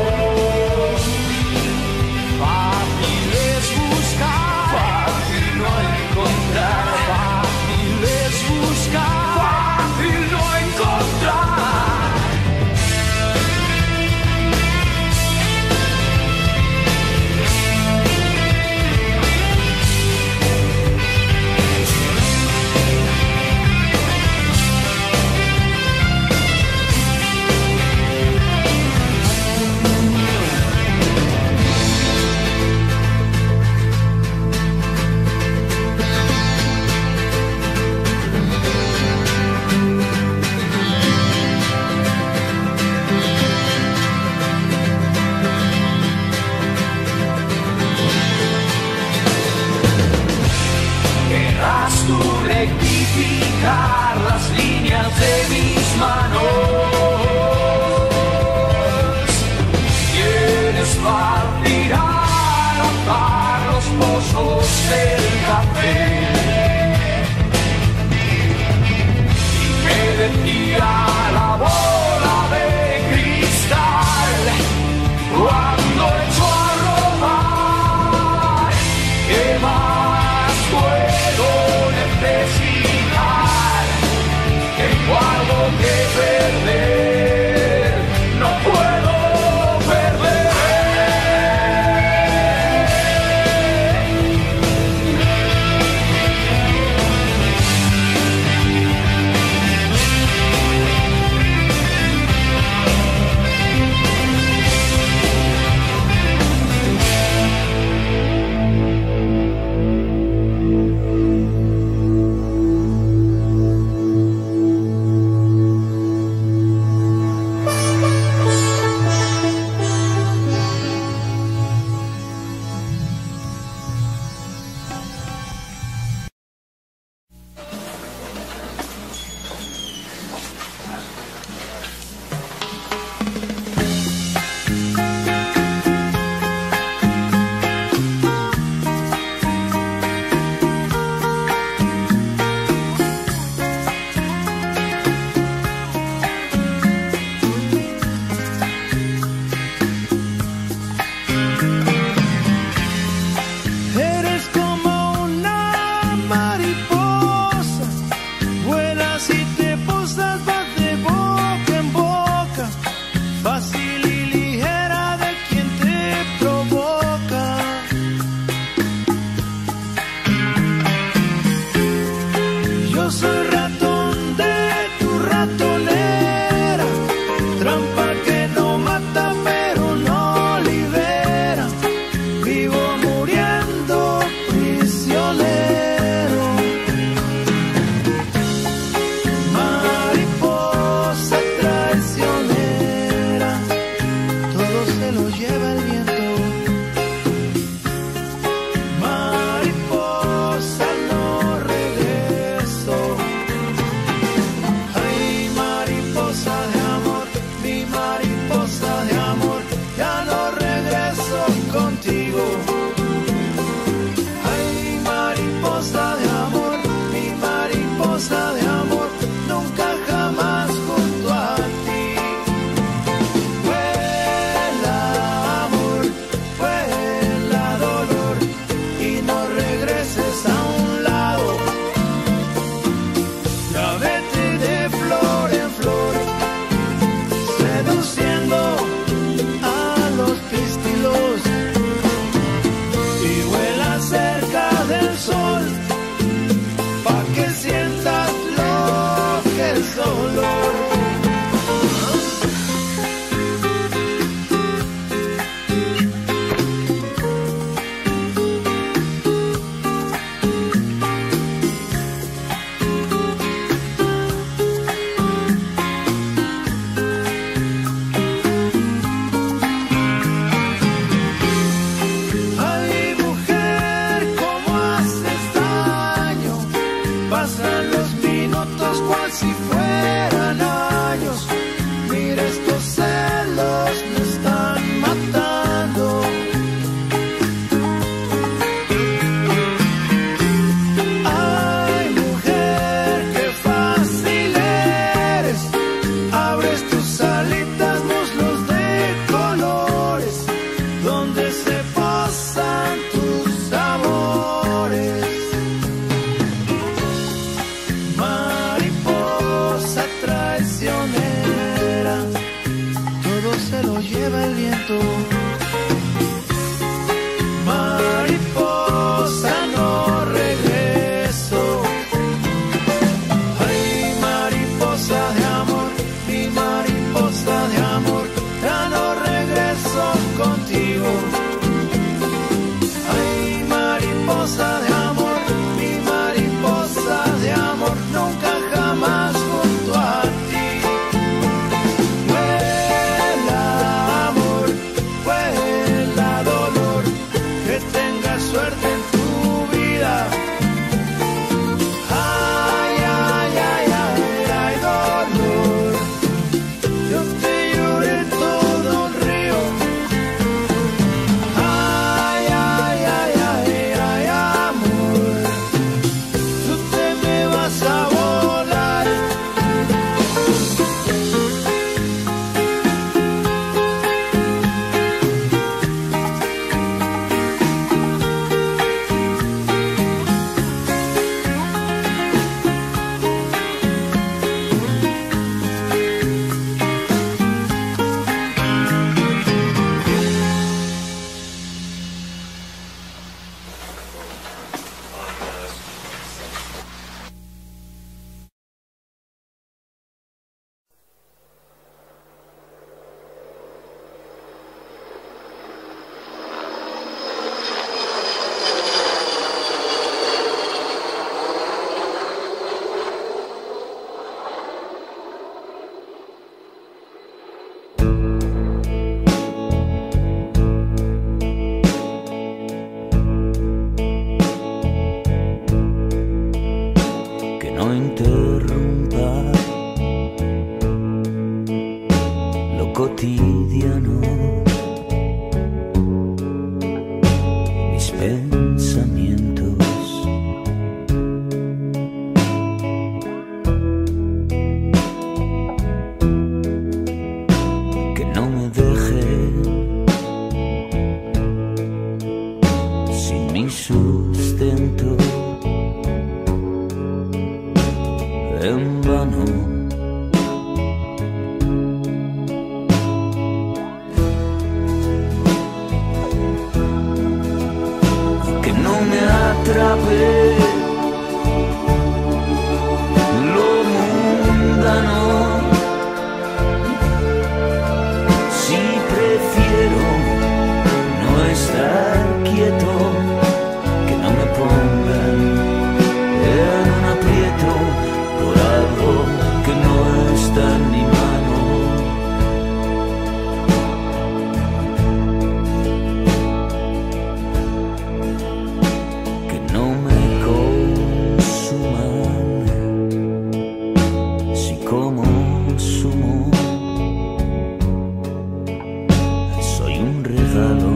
fácil es buscar, fácil no encontrar, fácil es buscar, fácil no encontrar. Querrás tú rectificar las líneas de mis manos. Quieres partir al azar los pozos del café. Y que decía la bola de cristal cuando echó a robar. ¿Qué más puedo necesitar? Tengo algo si fueran años. Mira, estos celos me están matando. Ay, mujer, qué fácil eres. Abres tus alitas, muslos de colores, donde se posan tus amores. Mariposa traicionera, todo se lo lleva el viento. Mariposa, no regreso. Ay, mariposa de amor, mi mariposa de amor, ya no regreso contigo. Ay, mariposa de amor, mi mariposa de amor, nunca jamás junto a ti. Vuela amor, vuela dolor, que tengas suerte en tu vida. Ay, ay, ay, ay, ay, dolor, yo te lloré todo el río. Ay, ay, ay, ay, ay, amor, tú te me vas a volar. Que no interrumpa lo cotidiano, mis pensamientos. Que no me deje sin mi sustento en vano. Que no me atrape lo mundano, si prefiero no estar quieto. Que no me pongan en un aprieto por algo que no está en mi mano. Que no me consuman si como sumo. Soy un regalo.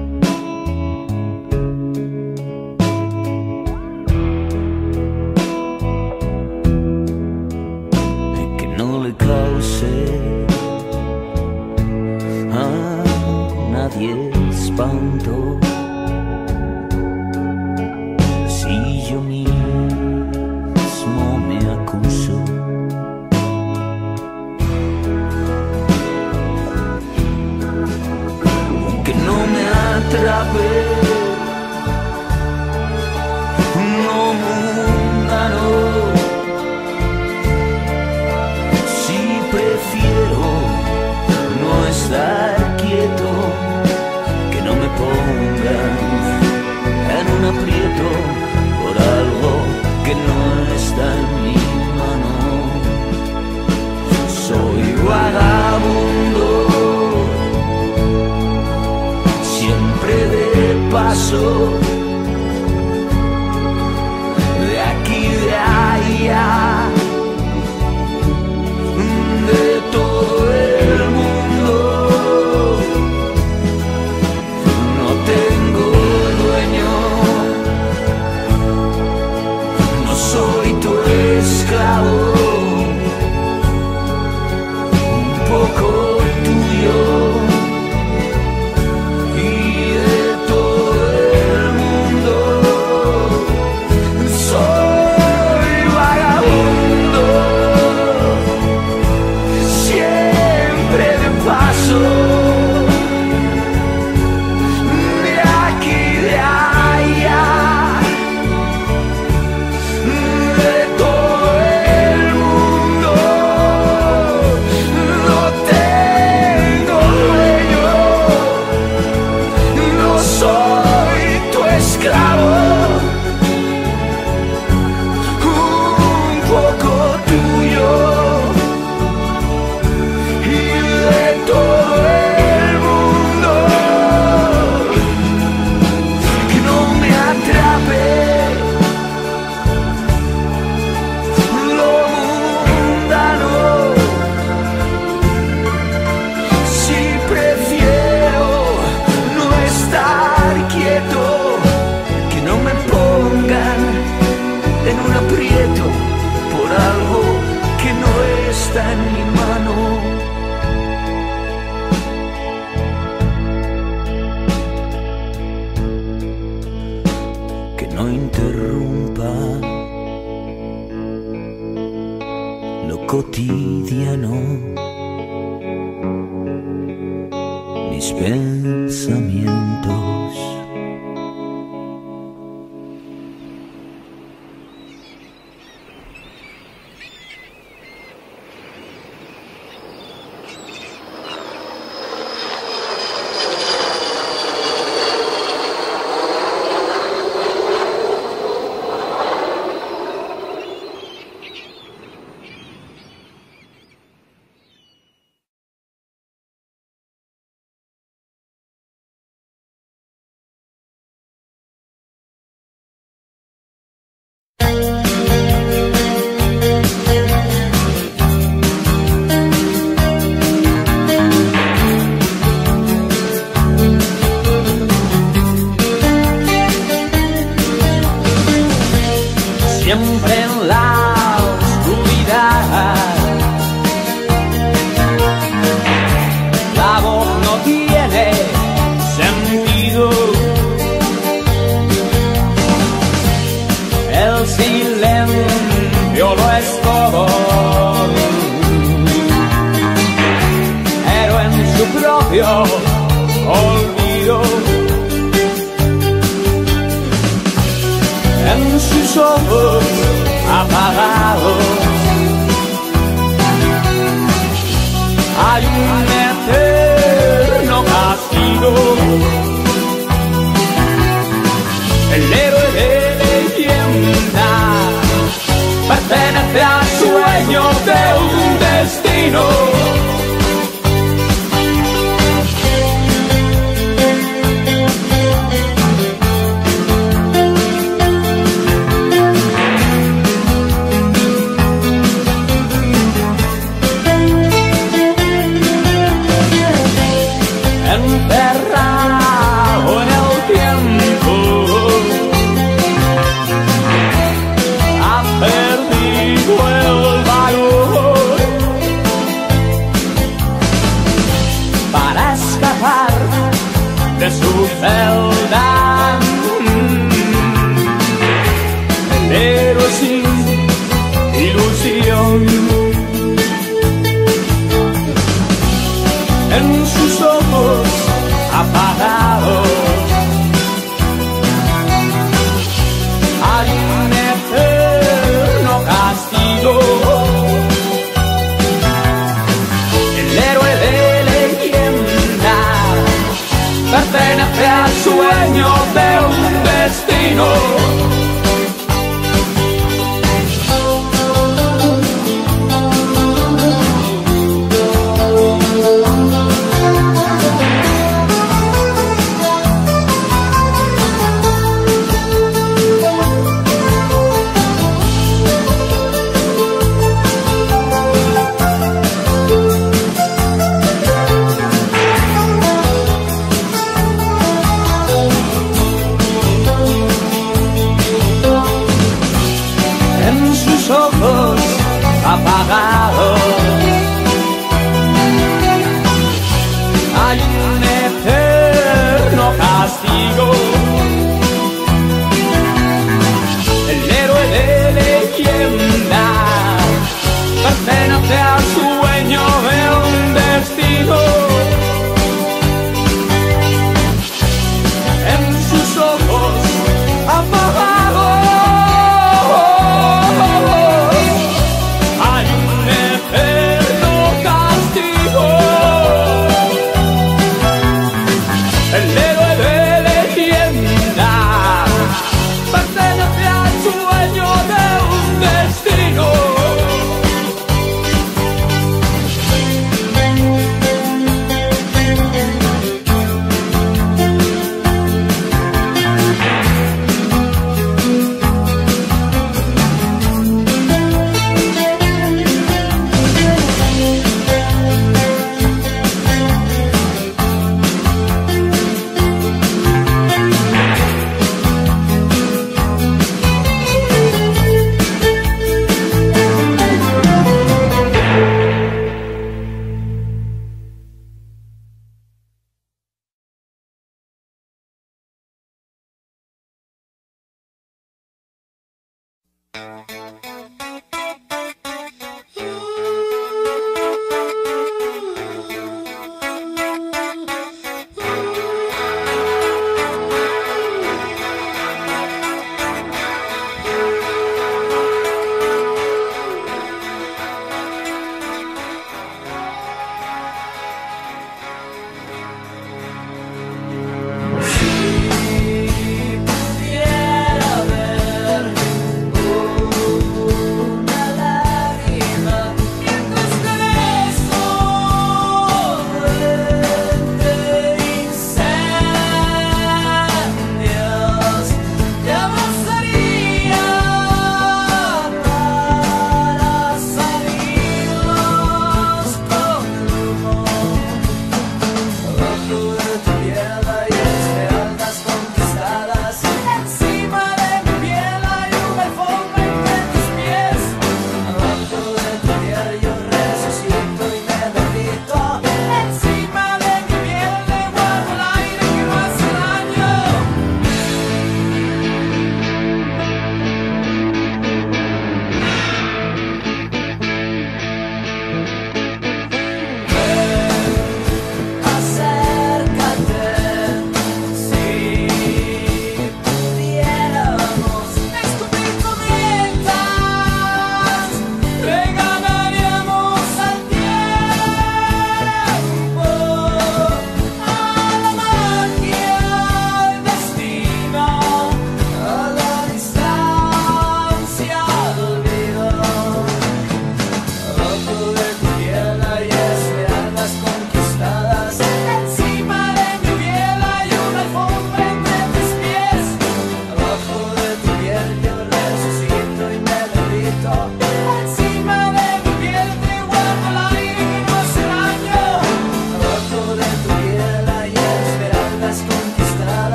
A nadie espanto si yo mismo me acuso. Que no me atrape no mundano, si prefiero no estar quieto. Que no me pongan en un aprieto por algo que no está en mi mano. Soy vagabundo, siempre de paso, de aquí de allá. lo cotidiano, mis pensamientos. Siempre en la oscuridad, la voz no tiene sentido, el silencio lo es todo, pero en su propio olvido, en sus ojos apagados hay un eterno castigo. El héroe de leyenda pertenece al sueño de un destino. Enterrado en el tiempo, ha perdido el valor para escapar de su celda, pero sin ilusión. En sus ojos apagados hay un eterno castigo. El héroe de leyenda pertenece al sueño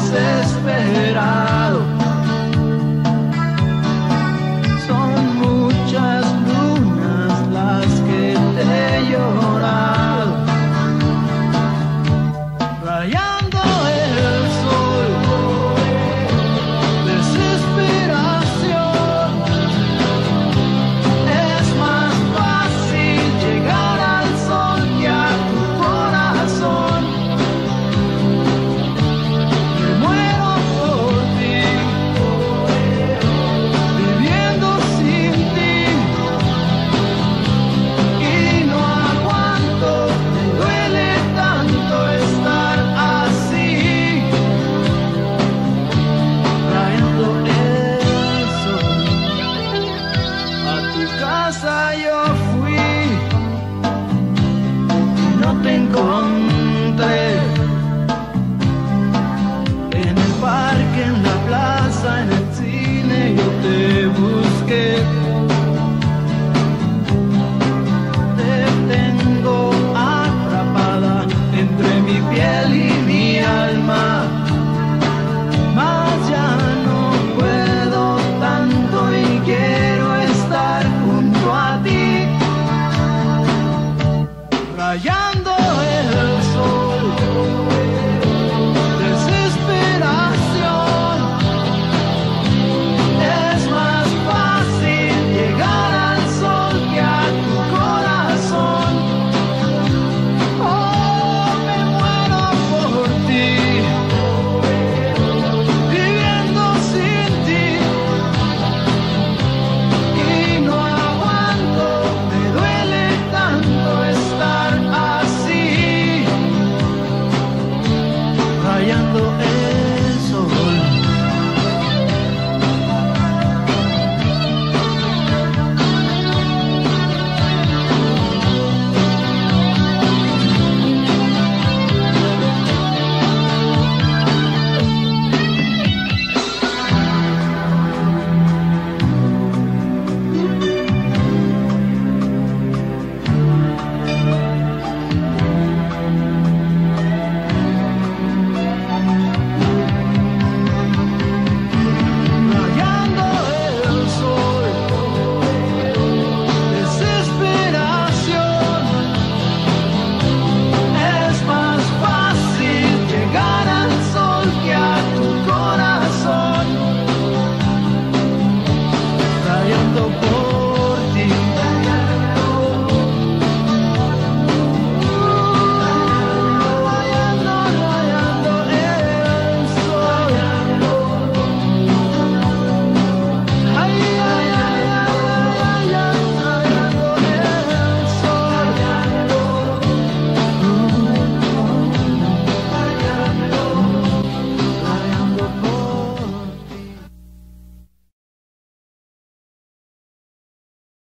desesperado.